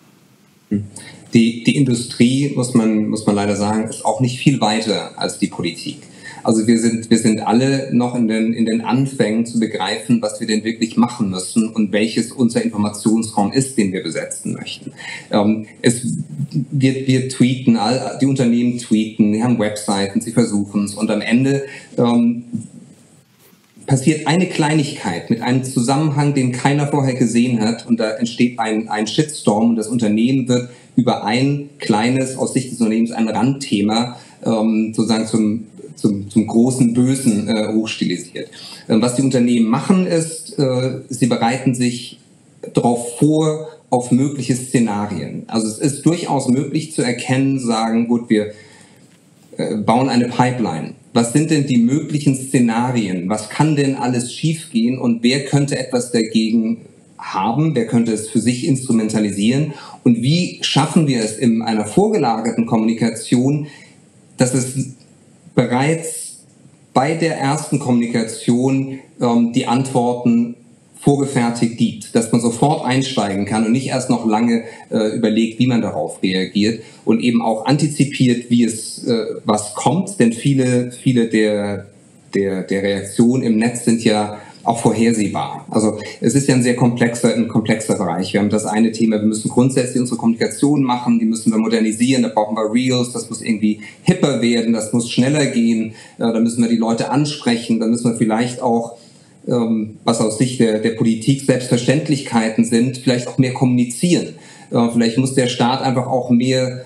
Speaker 6: Die, die Industrie, muss man, muss man leider sagen, ist auch nicht viel weiter als die Politik. Also wir sind, wir sind alle noch in den, in den Anfängen zu begreifen, was wir denn wirklich machen müssen und welches unser Informationsraum ist, den wir besetzen möchten. Ähm, es, wir, wir tweeten, all, die Unternehmen tweeten, die haben Webseiten, sie versuchen es und am Ende ähm, passiert eine Kleinigkeit mit einem Zusammenhang, den keiner vorher gesehen hat und da entsteht ein, ein Shitstorm und das Unternehmen wird über ein kleines, aus Sicht des Unternehmens ein Randthema ähm, sozusagen zum Zum, zum großen Bösen äh, hochstilisiert. Ähm, was die Unternehmen machen ist, äh, sie bereiten sich darauf vor, auf mögliche Szenarien. Also es ist durchaus möglich zu erkennen, sagen, gut, wir äh, bauen eine Pipeline. Was sind denn die möglichen Szenarien? Was kann denn alles schiefgehen und wer könnte etwas dagegen haben? Wer könnte es für sich instrumentalisieren? Und wie schaffen wir es in einer vorgelagerten Kommunikation, dass es bereits bei der ersten Kommunikation ähm, die Antworten vorgefertigt gibt, dass man sofort einsteigen kann und nicht erst noch lange äh, überlegt, wie man darauf reagiert und eben auch antizipiert, wie es äh, was kommt, denn viele, viele der, der, der Reaktionen im Netz sind ja auch vorhersehbar. Also es ist ja ein sehr komplexer, ein komplexer Bereich. Wir haben das eine Thema, wir müssen grundsätzlich unsere Kommunikation machen, die müssen wir modernisieren, da brauchen wir Reels, das muss irgendwie hipper werden, das muss schneller gehen, da müssen wir die Leute ansprechen, da müssen wir vielleicht auch ähm, was aus Sicht der, der Politik Selbstverständlichkeiten sind, vielleicht auch mehr kommunizieren. Äh, vielleicht muss der Staat einfach auch mehr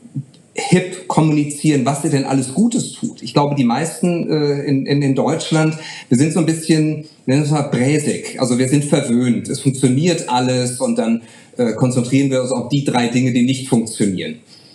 Speaker 6: hip kommunizieren, was er denn alles Gutes tut. Ich glaube, die meisten äh, in, in, in Deutschland, wir sind so ein bisschen, nennen wir es mal, bräsig. Also wir sind verwöhnt. Es funktioniert alles und dann äh, konzentrieren wir uns auf die drei Dinge, die nicht funktionieren.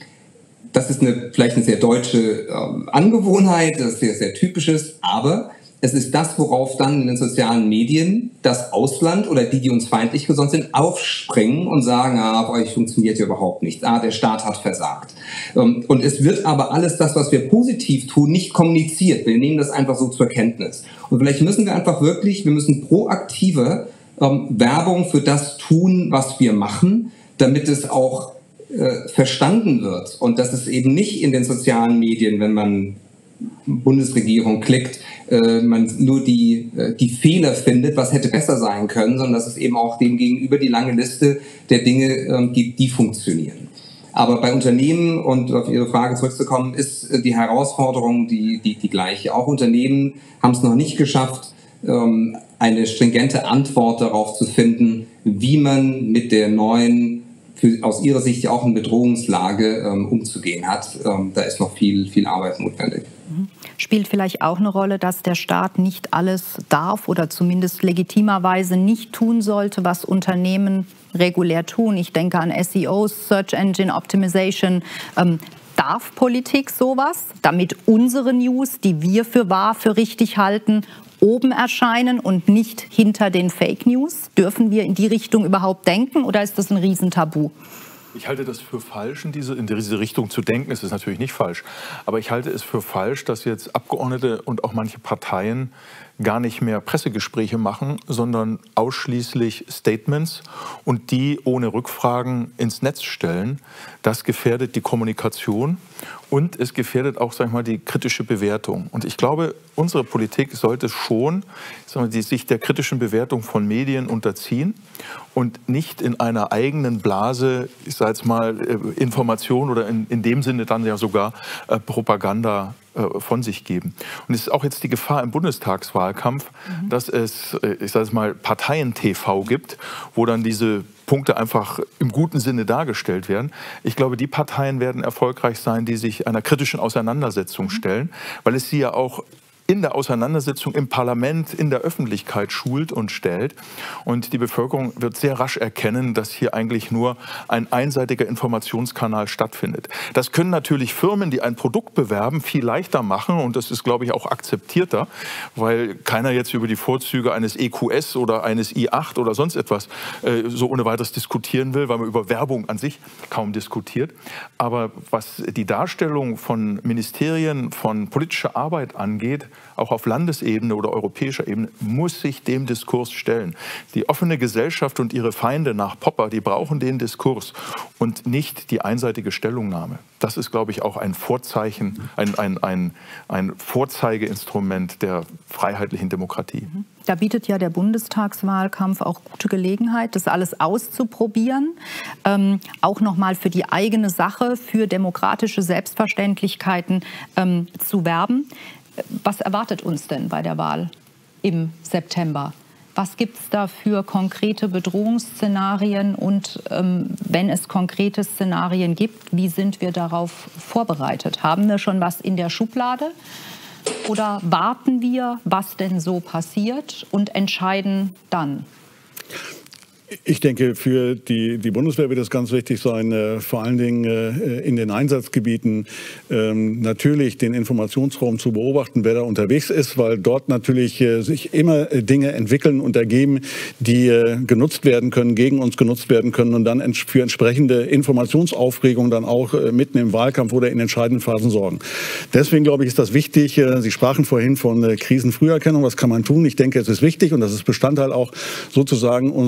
Speaker 6: Das ist eine, vielleicht eine sehr deutsche ähm, Angewohnheit, das ist sehr, sehr typisches, aber es ist das, worauf dann in den sozialen Medien das Ausland oder die, die uns feindlich gesonnen sind, aufspringen und sagen, ah, bei euch funktioniert ja überhaupt nichts, ah, der Staat hat versagt. Und es wird aber alles das, was wir positiv tun, nicht kommuniziert. Wir nehmen das einfach so zur Kenntnis. Und vielleicht müssen wir einfach wirklich, wir müssen proaktive ähm, Werbung für das tun, was wir machen, damit es auch äh, verstanden wird. Und dass es eben nicht in den sozialen Medien, wenn man Bundesregierung klickt, äh, man nur die, äh, die Fehler findet, was hätte besser sein können, sondern dass es eben auch dem gegenüber die lange Liste der Dinge ähm, gibt, die funktionieren. Aber bei Unternehmen, und auf Ihre Frage zurückzukommen, ist äh, die Herausforderung die, die, die gleiche. Auch Unternehmen haben es noch nicht geschafft, ähm, eine stringente Antwort darauf zu finden, wie man mit der neuen, für, aus ihrer Sicht ja auch eine Bedrohungslage ähm, umzugehen hat. Ähm, da ist noch viel, viel Arbeit notwendig.
Speaker 4: Spielt vielleicht auch eine Rolle, dass der Staat nicht alles darf oder zumindest legitimerweise nicht tun sollte, was Unternehmen regulär tun. Ich denke an S E Os, Search Engine Optimization. Ähm, darf Politik sowas, damit unsere News, die wir für wahr, für richtig halten, oben erscheinen und nicht hinter den Fake News? Dürfen wir in die Richtung überhaupt denken oder ist das ein Riesentabu?
Speaker 5: Ich halte das für falsch, in diese, in diese Richtung zu denken. Es ist natürlich nicht falsch. Aber ich halte es für falsch, dass jetzt Abgeordnete und auch manche Parteien gar nicht mehr Pressegespräche machen, sondern ausschließlich Statements und die ohne Rückfragen ins Netz stellen. Das gefährdet die Kommunikation und es gefährdet auch, sag ich mal, die kritische Bewertung. Und ich glaube, unsere Politik sollte schon, sag mal, die, sich der kritischen Bewertung von Medien unterziehen und nicht in einer eigenen Blase, ich sage jetzt mal, Information oder in, in dem Sinne dann ja sogar äh, Propaganda von sich geben. Und es ist auch jetzt die Gefahr im Bundestagswahlkampf, mhm. dass es, ich sage es mal, Parteien-T V gibt, wo dann diese Punkte einfach im guten Sinne dargestellt werden. Ich glaube, die Parteien werden erfolgreich sein, die sich einer kritischen Auseinandersetzung mhm. stellen, weil es sie ja auch in der Auseinandersetzung im Parlament, in der Öffentlichkeit schult und stellt. Und die Bevölkerung wird sehr rasch erkennen, dass hier eigentlich nur ein einseitiger Informationskanal stattfindet. Das können natürlich Firmen, die ein Produkt bewerben, viel leichter machen. Und das ist, glaube ich, auch akzeptierter, weil keiner jetzt über die Vorzüge eines E Q S oder eines i acht oder sonst etwas äh, so ohne weiteres diskutieren will, weil man über Werbung an sich kaum diskutiert. Aber was die Darstellung von Ministerien, von politischer Arbeit angeht, auch auf Landesebene oder europäischer Ebene, muss sich dem Diskurs stellen. Die offene Gesellschaft und ihre Feinde nach Popper, die brauchen den Diskurs und nicht die einseitige Stellungnahme. Das ist, glaube ich, auch ein Vorzeichen, ein, ein, ein, ein Vorzeigeinstrument der freiheitlichen Demokratie.
Speaker 4: Da bietet ja der Bundestagswahlkampf auch gute Gelegenheit, das alles auszuprobieren, ähm, auch nochmal für die eigene Sache, für demokratische Selbstverständlichkeiten ähm, zu werben. Was erwartet uns denn bei der Wahl im September? Was gibt es da für konkrete Bedrohungsszenarien und ähm, wenn es konkrete Szenarien gibt, wie sind wir darauf vorbereitet? Haben wir schon was in der Schublade oder warten wir, was denn so passiert und entscheiden dann?
Speaker 3: Ich denke, für die, die Bundeswehr wird es ganz wichtig sein, äh, vor allen Dingen äh, in den Einsatzgebieten äh, natürlich den Informationsraum zu beobachten, wer da unterwegs ist, weil dort natürlich äh, sich immer äh, Dinge entwickeln und ergeben, die äh, genutzt werden können, gegen uns genutzt werden können und dann ents- für entsprechende Informationsaufregung dann auch äh, mitten im Wahlkampf oder in entscheidenden Phasen sorgen. Deswegen glaube ich, ist das wichtig. Äh, Sie sprachen vorhin von äh, Krisenfrüherkennung. Was kann man tun? Ich denke, es ist wichtig und das ist Bestandteil auch sozusagen unserer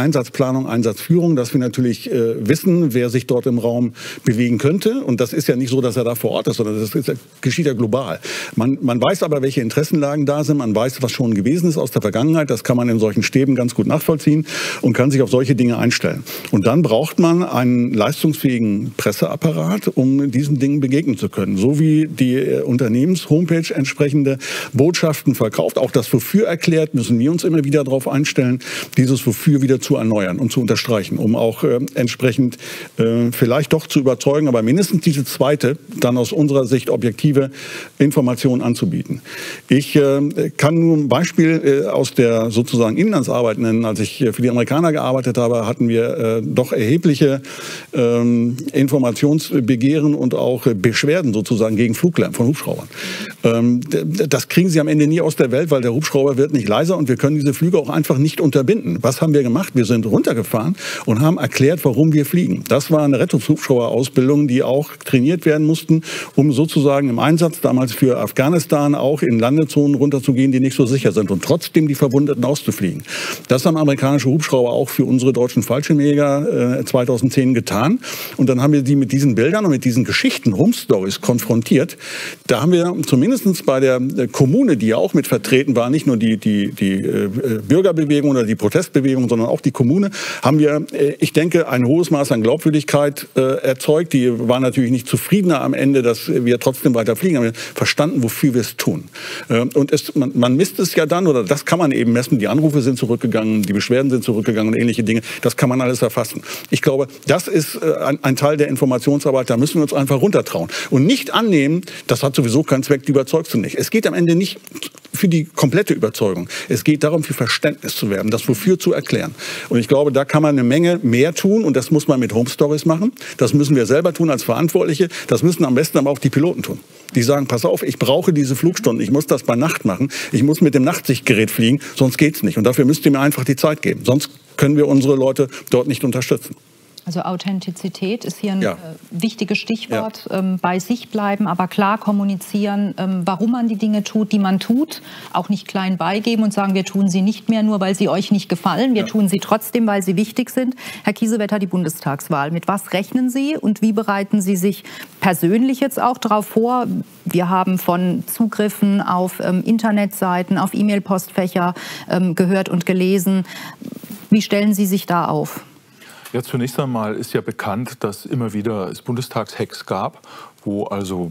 Speaker 3: Einsatzplanung, Einsatzführung, dass wir natürlich äh, wissen, wer sich dort im Raum bewegen könnte. Und das ist ja nicht so, dass er da vor Ort ist, sondern das ist, geschieht ja global. Man, man weiß aber, welche Interessenlagen da sind. Man weiß, was schon gewesen ist aus der Vergangenheit. Das kann man in solchen Stäben ganz gut nachvollziehen und kann sich auf solche Dinge einstellen. Und dann braucht man einen leistungsfähigen Presseapparat, um diesen Dingen begegnen zu können. So wie die äh, Unternehmens-Homepage entsprechende Botschaften verkauft, auch das Wofür erklärt, müssen wir uns immer wieder darauf einstellen, dieses Wofür wieder zu erneuern und zu unterstreichen, um auch äh, entsprechend äh, vielleicht doch zu überzeugen, aber mindestens diese zweite, dann aus unserer Sicht objektive Informationen anzubieten. Ich äh, kann nur ein Beispiel äh, aus der sozusagen Inlandsarbeit nennen. Als ich für die Amerikaner gearbeitet habe, hatten wir äh, doch erhebliche äh, Informationsbegehren und auch äh, Beschwerden sozusagen gegen Fluglärm von Hubschraubern. Ähm, das kriegen sie am Ende nie aus der Welt, weil der Hubschrauber wird nicht leiser und wir können diese Flüge auch einfach nicht unterbinden. Was haben wir gemacht? Wir sind runtergefahren und haben erklärt, warum wir fliegen. Das war eine Rettungshubschrauberausbildung, die auch trainiert werden mussten, um sozusagen im Einsatz damals für Afghanistan auch in Landezonen runterzugehen, die nicht so sicher sind und trotzdem die Verwundeten auszufliegen. Das haben amerikanische Hubschrauber auch für unsere deutschen Fallschirmjäger äh, zweitausendzehn getan. Und dann haben wir die mit diesen Bildern und mit diesen Geschichten, Home-Stories konfrontiert. Da haben wir zumindest bei der Kommune, die ja auch mit vertreten war, nicht nur die, die, die äh, Bürgerbewegung oder die Protestbewegung, sondern auch die Kommune, haben wir, äh, ich denke, ein hohes Maß an Glaubwürdigkeit äh, erzeugt. Die waren natürlich nicht zufriedener am Ende, dass wir trotzdem weiter fliegen, haben wir verstanden, wofür wir es tun. Äh, und es, man, man misst es ja dann, oder das kann man eben messen, die Anrufe sind zurückgegangen, die Beschwerden sind zurückgegangen und ähnliche Dinge, das kann man alles erfassen. Ich glaube, das ist äh, ein, ein Teil der Informationsarbeit, da müssen wir uns einfach runtertrauen und nicht annehmen, das hat sowieso keinen Zweck, die überzeugst du nicht. Es geht am Ende nicht für die komplette Überzeugung. Es geht darum, für Verständnis zu werben, das Wofür zu erklären. Und ich glaube, da kann man eine Menge mehr tun und das muss man mit Home Stories machen. Das müssen wir selber tun als Verantwortliche. Das müssen am besten aber auch die Piloten tun. Die sagen, pass auf, ich brauche diese Flugstunden, ich muss das bei Nacht machen, ich muss mit dem Nachtsichtgerät fliegen, sonst geht's nicht. Und dafür müsst ihr mir einfach die Zeit geben. Sonst können wir unsere Leute dort nicht unterstützen.
Speaker 4: Also Authentizität ist hier ein
Speaker 3: ja.
Speaker 4: äh, wichtiges Stichwort.
Speaker 3: Ja.
Speaker 4: Ähm, bei sich bleiben, aber klar kommunizieren, ähm, warum man die Dinge tut, die man tut. Auch nicht klein beigeben und sagen, wir tun sie nicht mehr nur, weil sie euch nicht gefallen. Wir ja. tun sie trotzdem, weil sie wichtig sind. Herr Kiesewetter, die Bundestagswahl. Mit was rechnen Sie und wie bereiten Sie sich persönlich jetzt auch darauf vor? Wir haben von Zugriffen auf ähm, Internetseiten, auf E-Mail-Postfächer ähm, gehört und gelesen. Wie stellen Sie sich da auf?
Speaker 5: Ja, zunächst einmal ist ja bekannt, dass immer wieder es Bundestagshacks gab, wo also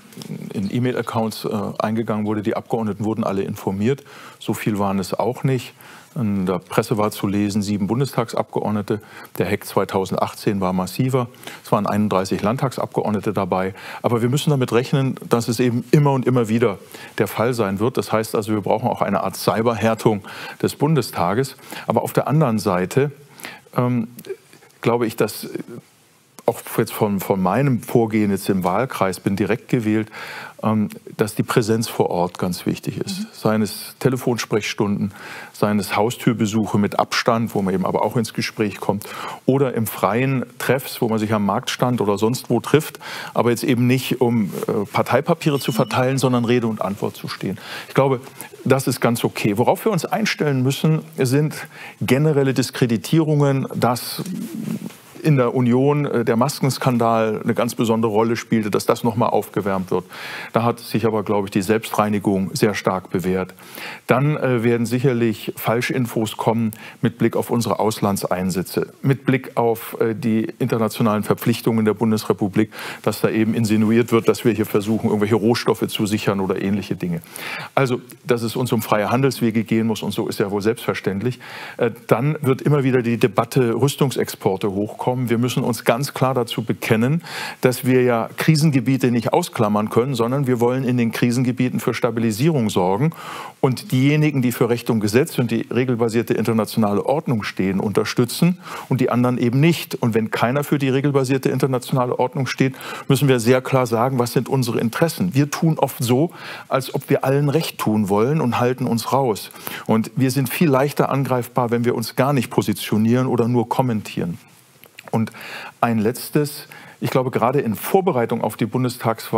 Speaker 5: in E-Mail-Accounts äh, eingegangen wurde, die Abgeordneten wurden alle informiert. So viel waren es auch nicht. In der Presse war zu lesen, sieben Bundestagsabgeordnete. Der Hack zweitausendachtzehn war massiver. Es waren einunddreißig Landtagsabgeordnete dabei. Aber wir müssen damit rechnen, dass es eben immer und immer wieder der Fall sein wird. Das heißt also, wir brauchen auch eine Art Cyberhärtung des Bundestages. Aber auf der anderen Seite ähm, glaube ich, dass auch jetzt von, von meinem Vorgehen jetzt im Wahlkreis, bin direkt gewählt, ähm, dass die Präsenz vor Ort ganz wichtig ist. Mhm. Seien es Telefonsprechstunden, seien es Haustürbesuche mit Abstand, wo man eben aber auch ins Gespräch kommt, oder im freien Treffs, wo man sich am Marktstand oder sonst wo trifft, aber jetzt eben nicht, um äh, Parteipapiere zu verteilen, sondern Rede und Antwort zu stehen. Ich glaube, das ist ganz okay. Worauf wir uns einstellen müssen, sind generelle Diskreditierungen, dass in der Union der Maskenskandal eine ganz besondere Rolle spielte, dass das nochmal aufgewärmt wird. Da hat sich aber, glaube ich, die Selbstreinigung sehr stark bewährt. Dann äh, werden sicherlich Falschinfos kommen mit Blick auf unsere Auslandseinsätze, mit Blick auf äh, die internationalen Verpflichtungen der Bundesrepublik, dass da eben insinuiert wird, dass wir hier versuchen, irgendwelche Rohstoffe zu sichern oder ähnliche Dinge. Also, dass es uns um freie Handelswege gehen muss, und so ist ja wohl selbstverständlich. Äh, dann wird immer wieder die Debatte Rüstungsexporte hochkommen. Wir müssen uns ganz klar dazu bekennen, dass wir ja Krisengebiete nicht ausklammern können, sondern wir wollen in den Krisengebieten für Stabilisierung sorgen und diejenigen, die für Recht und Gesetz und die regelbasierte internationale Ordnung stehen, unterstützen und die anderen eben nicht. Und wenn keiner für die regelbasierte internationale Ordnung steht, müssen wir sehr klar sagen, was sind unsere Interessen. Wir tun oft so, als ob wir allen Recht tun wollen und halten uns raus. Und wir sind viel leichter angreifbar, wenn wir uns gar nicht positionieren oder nur kommentieren. Und ein letztes, ich glaube, gerade in Vorbereitung auf die Bundestagswahl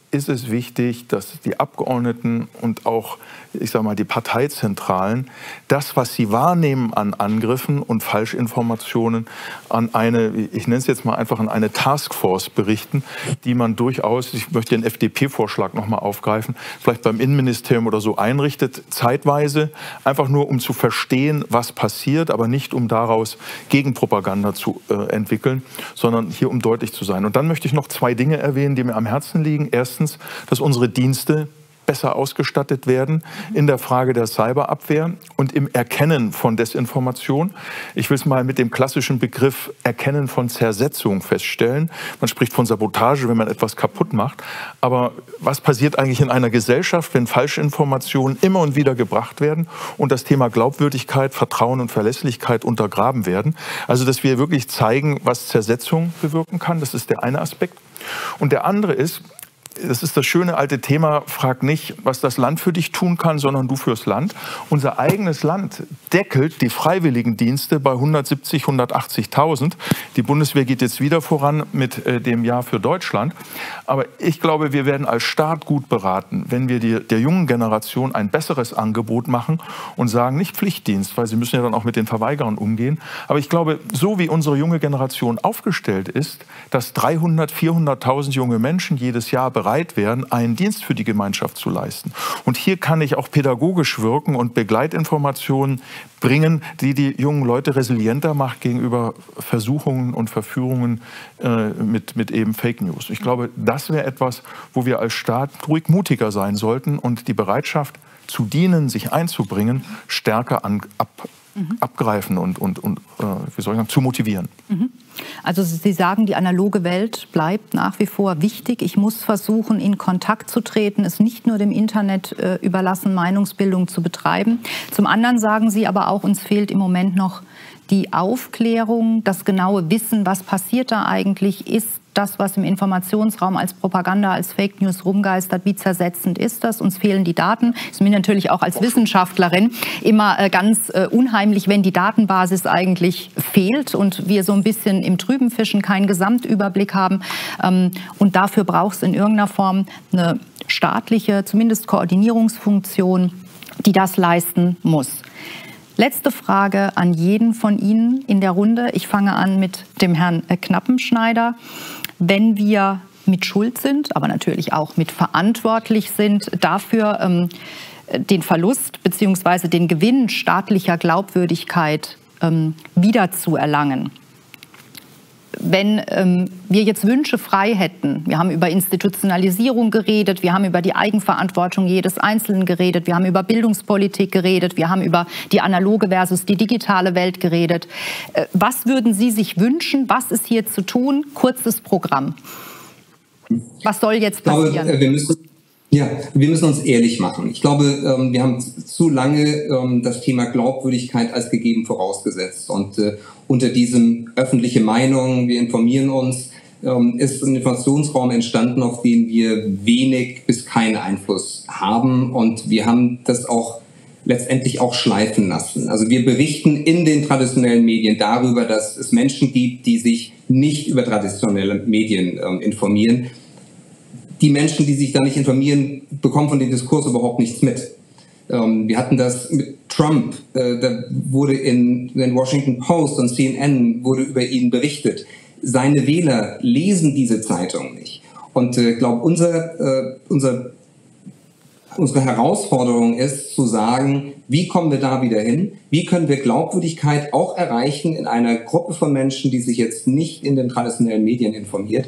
Speaker 5: ist es wichtig, dass die Abgeordneten und auch, ich sage mal, die Parteizentralen das, was sie wahrnehmen an Angriffen und Falschinformationen, an eine, ich nenne es jetzt mal einfach an eine Taskforce berichten, die man durchaus, ich möchte den F D P-Vorschlag noch mal aufgreifen, vielleicht beim Innenministerium oder so einrichtet, zeitweise, einfach nur um zu verstehen, was passiert, aber nicht um daraus Gegenpropaganda zu äh, entwickeln, sondern hier um deutlich zu sein. Und dann möchte ich noch zwei Dinge erwähnen, die mir am Herzen liegen. Erstens, dass unsere Dienste besser ausgestattet werden in der Frage der Cyberabwehr und im Erkennen von Desinformation. Ich will es mal mit dem klassischen Begriff Erkennen von Zersetzung feststellen. Man spricht von Sabotage, wenn man etwas kaputt macht. Aber was passiert eigentlich in einer Gesellschaft, wenn Falschinformationen immer und wieder gebracht werden und das Thema Glaubwürdigkeit, Vertrauen und Verlässlichkeit untergraben werden? Also, dass wir wirklich zeigen, was Zersetzung bewirken kann. Das ist der eine Aspekt. Und der andere ist, das ist das schöne alte Thema, frag nicht, was das Land für dich tun kann, sondern du fürs Land. Unser eigenes Land deckelt die Freiwilligendienste bei hundertsiebzig, hundertachtzigtausend. Die Bundeswehr geht jetzt wieder voran mit äh, dem Jahr für Deutschland. Aber ich glaube, wir werden als Staat gut beraten, wenn wir die, der jungen Generation ein besseres Angebot machen und sagen, nicht Pflichtdienst, weil sie müssen ja dann auch mit den Verweigerern umgehen. Aber ich glaube, so wie unsere junge Generation aufgestellt ist, dass dreihundert, vierhunderttausend junge Menschen jedes Jahr bereit wären, einen Dienst für die Gemeinschaft zu leisten. Und hier kann ich auch pädagogisch wirken und Begleitinformationen bringen, die die jungen Leute resilienter macht gegenüber Versuchungen und Verführungen äh, mit, mit eben Fake News. Ich glaube, das wäre etwas, wo wir als Staat ruhig mutiger sein sollten und die Bereitschaft zu dienen, sich einzubringen, stärker an, ab, mhm. abgreifen und, und, und äh, wie soll ich sagen, zu motivieren.
Speaker 4: Mhm. Also Sie sagen, die analoge Welt bleibt nach wie vor wichtig. Ich muss versuchen, in Kontakt zu treten, es nicht nur dem Internet äh, überlassen, Meinungsbildung zu betreiben. Zum anderen sagen Sie aber auch, uns fehlt im Moment noch die Aufklärung, das genaue Wissen, was passiert da eigentlich, ist das, was im Informationsraum als Propaganda, als Fake News rumgeistert, wie zersetzend ist das? Uns fehlen die Daten. Ist mir natürlich auch als Wissenschaftlerin immer äh, ganz äh, unheimlich, wenn die Datenbasis eigentlich fehlt und wir so ein bisschen im Trüben fischen, keinen Gesamtüberblick haben. Ähm, und dafür braucht es in irgendeiner Form eine staatliche, zumindest Koordinierungsfunktion, die das leisten muss. Letzte Frage an jeden von Ihnen in der Runde. Ich fange an mit dem Herrn Knappenschneider. Wenn wir mit Schuld sind, aber natürlich auch mit verantwortlich sind, dafür ähm, den Verlust bzw. den Gewinn staatlicher Glaubwürdigkeit ähm, wiederzuerlangen. Wenn ähm, wir jetzt Wünsche frei hätten, wir haben über Institutionalisierung geredet, wir haben über die Eigenverantwortung jedes Einzelnen geredet, wir haben über Bildungspolitik geredet, wir haben über die analoge versus die digitale Welt geredet. Äh, was würden Sie sich wünschen? Was ist hier zu tun? Kurzes Programm. Was soll jetzt passieren?
Speaker 6: Ich glaube, wir müssen, ja, wir müssen uns ehrlich machen. Ich glaube, ähm, wir haben zu lange ähm, das Thema Glaubwürdigkeit als gegeben vorausgesetzt. Und äh, unter diesem öffentliche Meinung, wir informieren uns, ähm, ist ein Informationsraum entstanden, auf den wir wenig bis keinen Einfluss haben. Und wir haben das auch letztendlich auch schleifen lassen. Also wir berichten in den traditionellen Medien darüber, dass es Menschen gibt, die sich nicht über traditionelle Medien ähm, informieren. Die Menschen, die sich da nicht informieren, bekommen von dem Diskurs überhaupt nichts mit. Ähm, wir hatten das mit Trump, äh, da wurde in den Washington Post und C N N wurde über ihn berichtet. Seine Wähler lesen diese Zeitung nicht. Und ich äh, glaube, unser, äh, unser, unsere Herausforderung ist zu sagen, wie kommen wir da wieder hin? Wie können wir Glaubwürdigkeit auch erreichen in einer Gruppe von Menschen, die sich jetzt nicht in den traditionellen Medien informiert?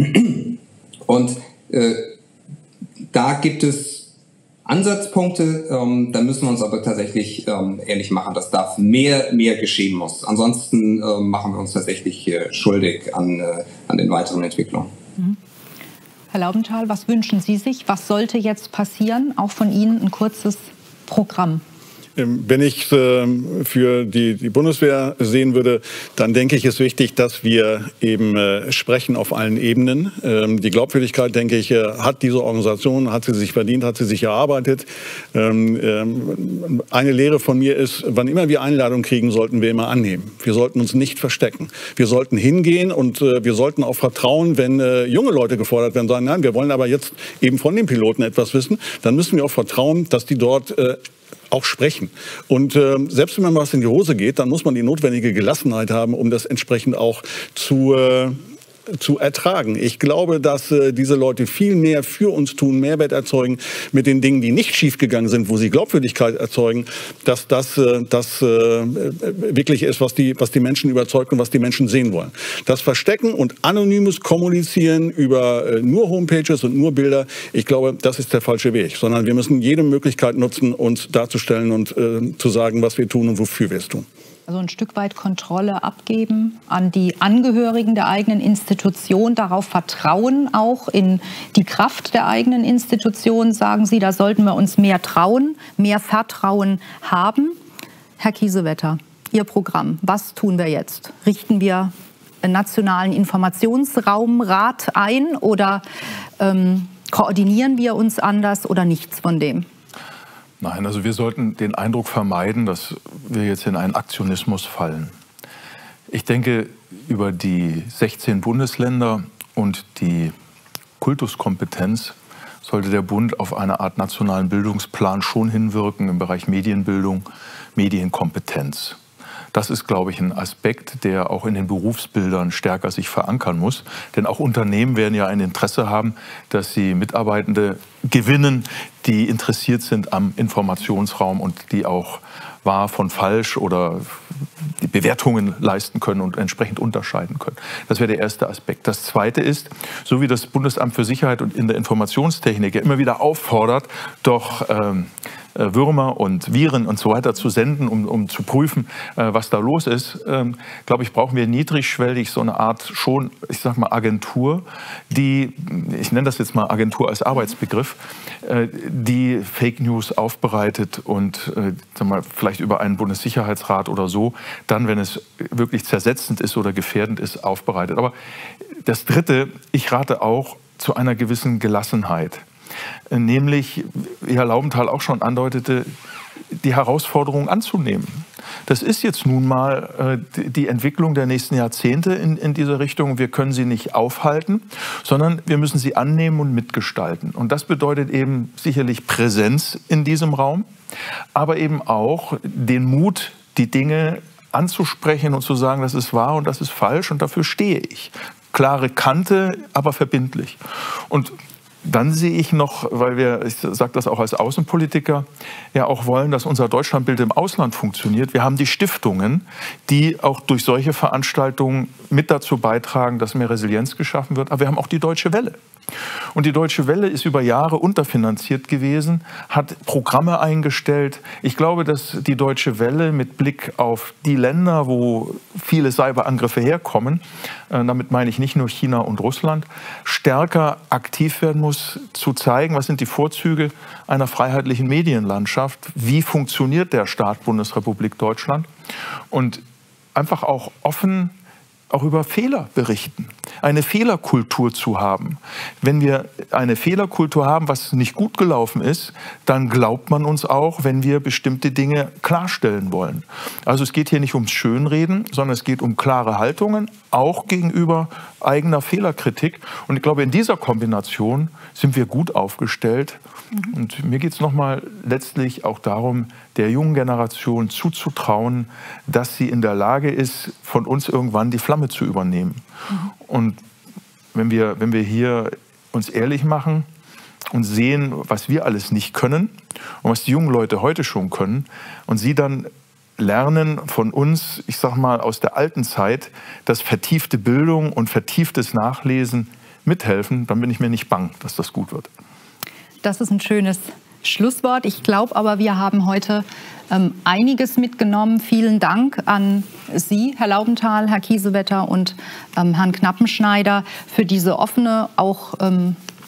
Speaker 6: Und äh, da gibt es Ansatzpunkte, ähm, da müssen wir uns aber tatsächlich ähm, ehrlich machen, dass da mehr, mehr geschehen muss. Ansonsten äh, machen wir uns tatsächlich äh, schuldig an, äh, an den weiteren Entwicklungen.
Speaker 4: Mhm. Herr Laubenthal, was wünschen Sie sich? Was sollte jetzt passieren? Auch von Ihnen ein kurzes Programm.
Speaker 3: Wenn ich äh, für die, die Bundeswehr sehen würde, dann denke ich, ist wichtig, dass wir eben äh, sprechen auf allen Ebenen. Ähm, die Glaubwürdigkeit, denke ich, äh, hat diese Organisation, hat sie sich verdient, hat sie sich erarbeitet. Ähm, ähm, eine Lehre von mir ist, wann immer wir Einladungen kriegen, sollten wir immer annehmen. Wir sollten uns nicht verstecken. Wir sollten hingehen und äh, wir sollten auch vertrauen, wenn äh, junge Leute gefordert werden, sagen, nein, wir wollen aber jetzt eben von den Piloten etwas wissen, dann müssen wir auch vertrauen, dass die dort äh, auch sprechen. Und äh, selbst wenn man was in die Hose geht, dann muss man die notwendige Gelassenheit haben, um das entsprechend auch zu, äh, zu ertragen. Ich glaube, dass äh, diese Leute viel mehr für uns tun, Mehrwert erzeugen mit den Dingen, die nicht schiefgegangen sind, wo sie Glaubwürdigkeit erzeugen, dass das, äh, das äh, wirklich ist, was die, was die Menschen überzeugt und was die Menschen sehen wollen. Das Verstecken und anonymes Kommunizieren über äh, nur Homepages und nur Bilder, ich glaube, das ist der falsche Weg. Sondern wir müssen jede Möglichkeit nutzen, uns darzustellen und äh, zu sagen, was wir tun und wofür wir es tun.
Speaker 4: Also ein Stück weit Kontrolle abgeben an die Angehörigen der eigenen Institution, darauf vertrauen auch in die Kraft der eigenen Institution, sagen Sie, da sollten wir uns mehr trauen, mehr Vertrauen haben. Herr Kiesewetter, Ihr Programm, was tun wir jetzt? Richten wir einen nationalen Informationsraumrat ein oder ähm, koordinieren wir uns anders oder nichts von dem?
Speaker 5: Nein, also wir sollten den Eindruck vermeiden, dass wir jetzt in einen Aktionismus fallen. Ich denke, über die sechzehn Bundesländer und die Kultuskompetenz sollte der Bund auf eine Art nationalen Bildungsplan schon hinwirken im Bereich Medienbildung, Medienkompetenz. Das ist, glaube ich, ein Aspekt, der auch in den Berufsbildern stärker sich verankern muss. Denn auch Unternehmen werden ja ein Interesse haben, dass sie Mitarbeitende gewinnen, die interessiert sind am Informationsraum und die auch wahr von falsch oder die Bewertungen leisten können und entsprechend unterscheiden können. Das wäre der erste Aspekt. Das zweite ist, so wie das Bundesamt für Sicherheit und in der Informationstechnik ja immer wieder auffordert, doch ähm, Würmer und Viren und so weiter zu senden, um, um zu prüfen, äh, was da los ist, ähm, glaube ich, brauchen wir niedrigschwellig so eine Art schon, ich sag mal, Agentur, die, ich nenne das jetzt mal Agentur als Arbeitsbegriff, äh, die Fake News aufbereitet und äh, sag mal, vielleicht über einen Bundessicherheitsrat oder so, dann, wenn es wirklich zersetzend ist oder gefährdend ist, aufbereitet. Aber das Dritte, ich rate auch zu einer gewissen Gelassenheit. Nämlich, wie Herr Laubenthal auch schon andeutete, die Herausforderung anzunehmen. Das ist jetzt nun mal äh, die Entwicklung der nächsten Jahrzehnte in, in diese Richtung. Wir können sie nicht aufhalten, sondern wir müssen sie annehmen und mitgestalten. Und das bedeutet eben sicherlich Präsenz in diesem Raum, aber eben auch den Mut, die Dinge anzusprechen und zu sagen, das ist wahr und das ist falsch und dafür stehe ich. Klare Kante, aber verbindlich. Und dann sehe ich noch, weil wir, ich sage das auch als Außenpolitiker, ja auch wollen, dass unser Deutschlandbild im Ausland funktioniert. Wir haben die Stiftungen, die auch durch solche Veranstaltungen mit dazu beitragen, dass mehr Resilienz geschaffen wird. Aber wir haben auch die Deutsche Welle. Und die Deutsche Welle ist über Jahre unterfinanziert gewesen, hat Programme eingestellt. Ich glaube, dass die Deutsche Welle mit Blick auf die Länder, wo viele Cyberangriffe herkommen, äh, damit meine ich nicht nur China und Russland, stärker aktiv werden muss, zu zeigen, was sind die Vorzüge einer freiheitlichen Medienlandschaft, wie funktioniert der Staat Bundesrepublik Deutschland und einfach auch offen auch über Fehler berichten, eine Fehlerkultur zu haben. Wenn wir eine Fehlerkultur haben, was nicht gut gelaufen ist, dann glaubt man uns auch, wenn wir bestimmte Dinge klarstellen wollen. Also es geht hier nicht ums Schönreden, sondern es geht um klare Haltungen, auch gegenüber eigener Fehlerkritik. Und ich glaube, in dieser Kombination sind wir gut aufgestellt. Mhm. Und mir geht es nochmal letztlich auch darum, der jungen Generation zuzutrauen, dass sie in der Lage ist, von uns irgendwann die Flamme zu übernehmen. Mhm. Und wenn wir, wenn wir hier uns ehrlich machen und sehen, was wir alles nicht können und was die jungen Leute heute schon können und sie dann lernen von uns, ich sag mal aus der alten Zeit, dass vertiefte Bildung und vertieftes Nachlesen mithelfen, dann bin ich mir nicht bang, dass das gut wird.
Speaker 4: Das ist ein schönes Schlusswort. Ich glaube aber, wir haben heute ähm, einiges mitgenommen. Vielen Dank an Sie, Herr Laubenthal, Herr Kiesewetter und ähm, Herrn Knappenschneider, für diese offene, auch ähm,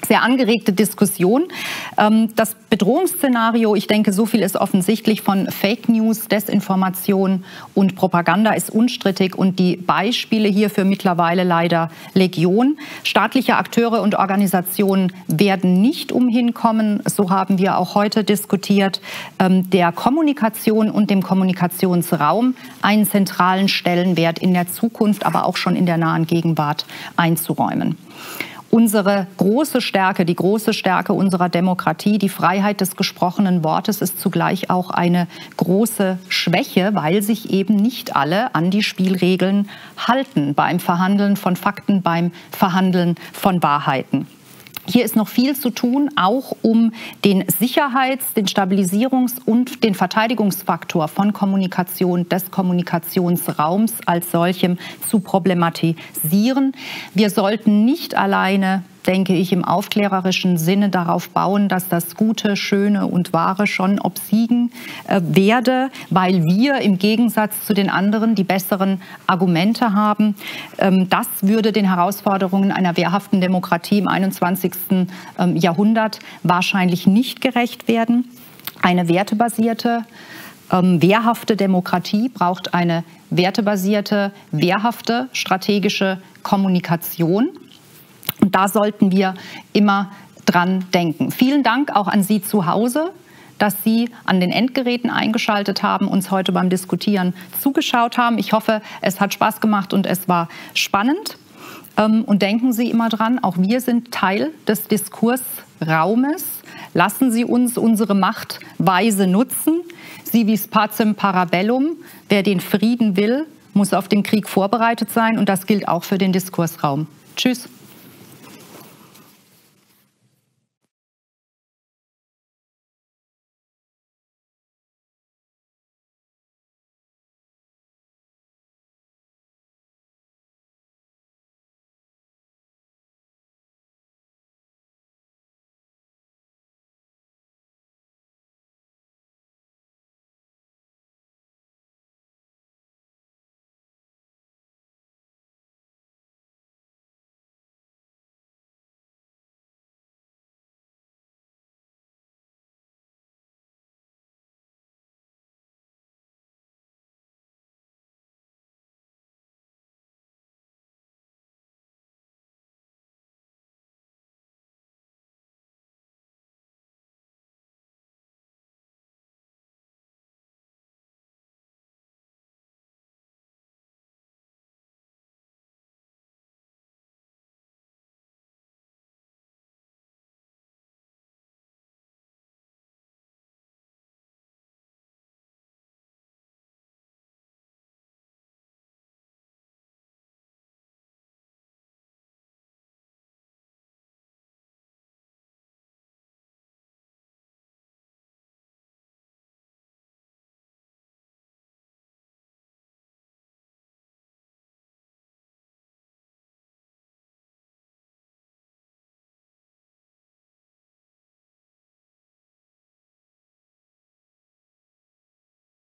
Speaker 4: sehr angeregte Diskussion. Das Bedrohungsszenario, ich denke, so viel ist offensichtlich, von Fake News, Desinformation und Propaganda ist unstrittig und die Beispiele hierfür mittlerweile leider Legion. Staatliche Akteure und Organisationen werden nicht umhin kommen, so haben wir auch heute diskutiert, der Kommunikation und dem Kommunikationsraum einen zentralen Stellenwert in der Zukunft, aber auch schon in der nahen Gegenwart einzuräumen. Unsere große Stärke, die große Stärke unserer Demokratie, die Freiheit des gesprochenen Wortes, ist zugleich auch eine große Schwäche, weil sich eben nicht alle an die Spielregeln halten beim Verhandeln von Fakten, beim Verhandeln von Wahrheiten. Hier ist noch viel zu tun, auch um den Sicherheits-, den Stabilisierungs- und den Verteidigungsfaktor von Kommunikation, des Kommunikationsraums als solchem zu problematisieren. Wir sollten nicht alleine, denke ich, im aufklärerischen Sinne darauf bauen, dass das Gute, Schöne und Wahre schon obsiegen äh, werde, weil wir im Gegensatz zu den anderen die besseren Argumente haben. Ähm, das würde den Herausforderungen einer wehrhaften Demokratie im einundzwanzigsten Ähm, Jahrhundert wahrscheinlich nicht gerecht werden. Eine wertebasierte, ähm, wehrhafte Demokratie braucht eine wertebasierte, wehrhafte strategische Kommunikation. Und da sollten wir immer dran denken. Vielen Dank auch an Sie zu Hause, dass Sie an den Endgeräten eingeschaltet haben, uns heute beim Diskutieren zugeschaut haben. Ich hoffe, es hat Spaß gemacht und es war spannend. Und denken Sie immer dran, auch wir sind Teil des Diskursraumes. Lassen Sie uns unsere Macht weise nutzen. Si vis pacem para bellum. Wer den Frieden will, muss auf den Krieg vorbereitet sein. Und das gilt auch für den Diskursraum. Tschüss.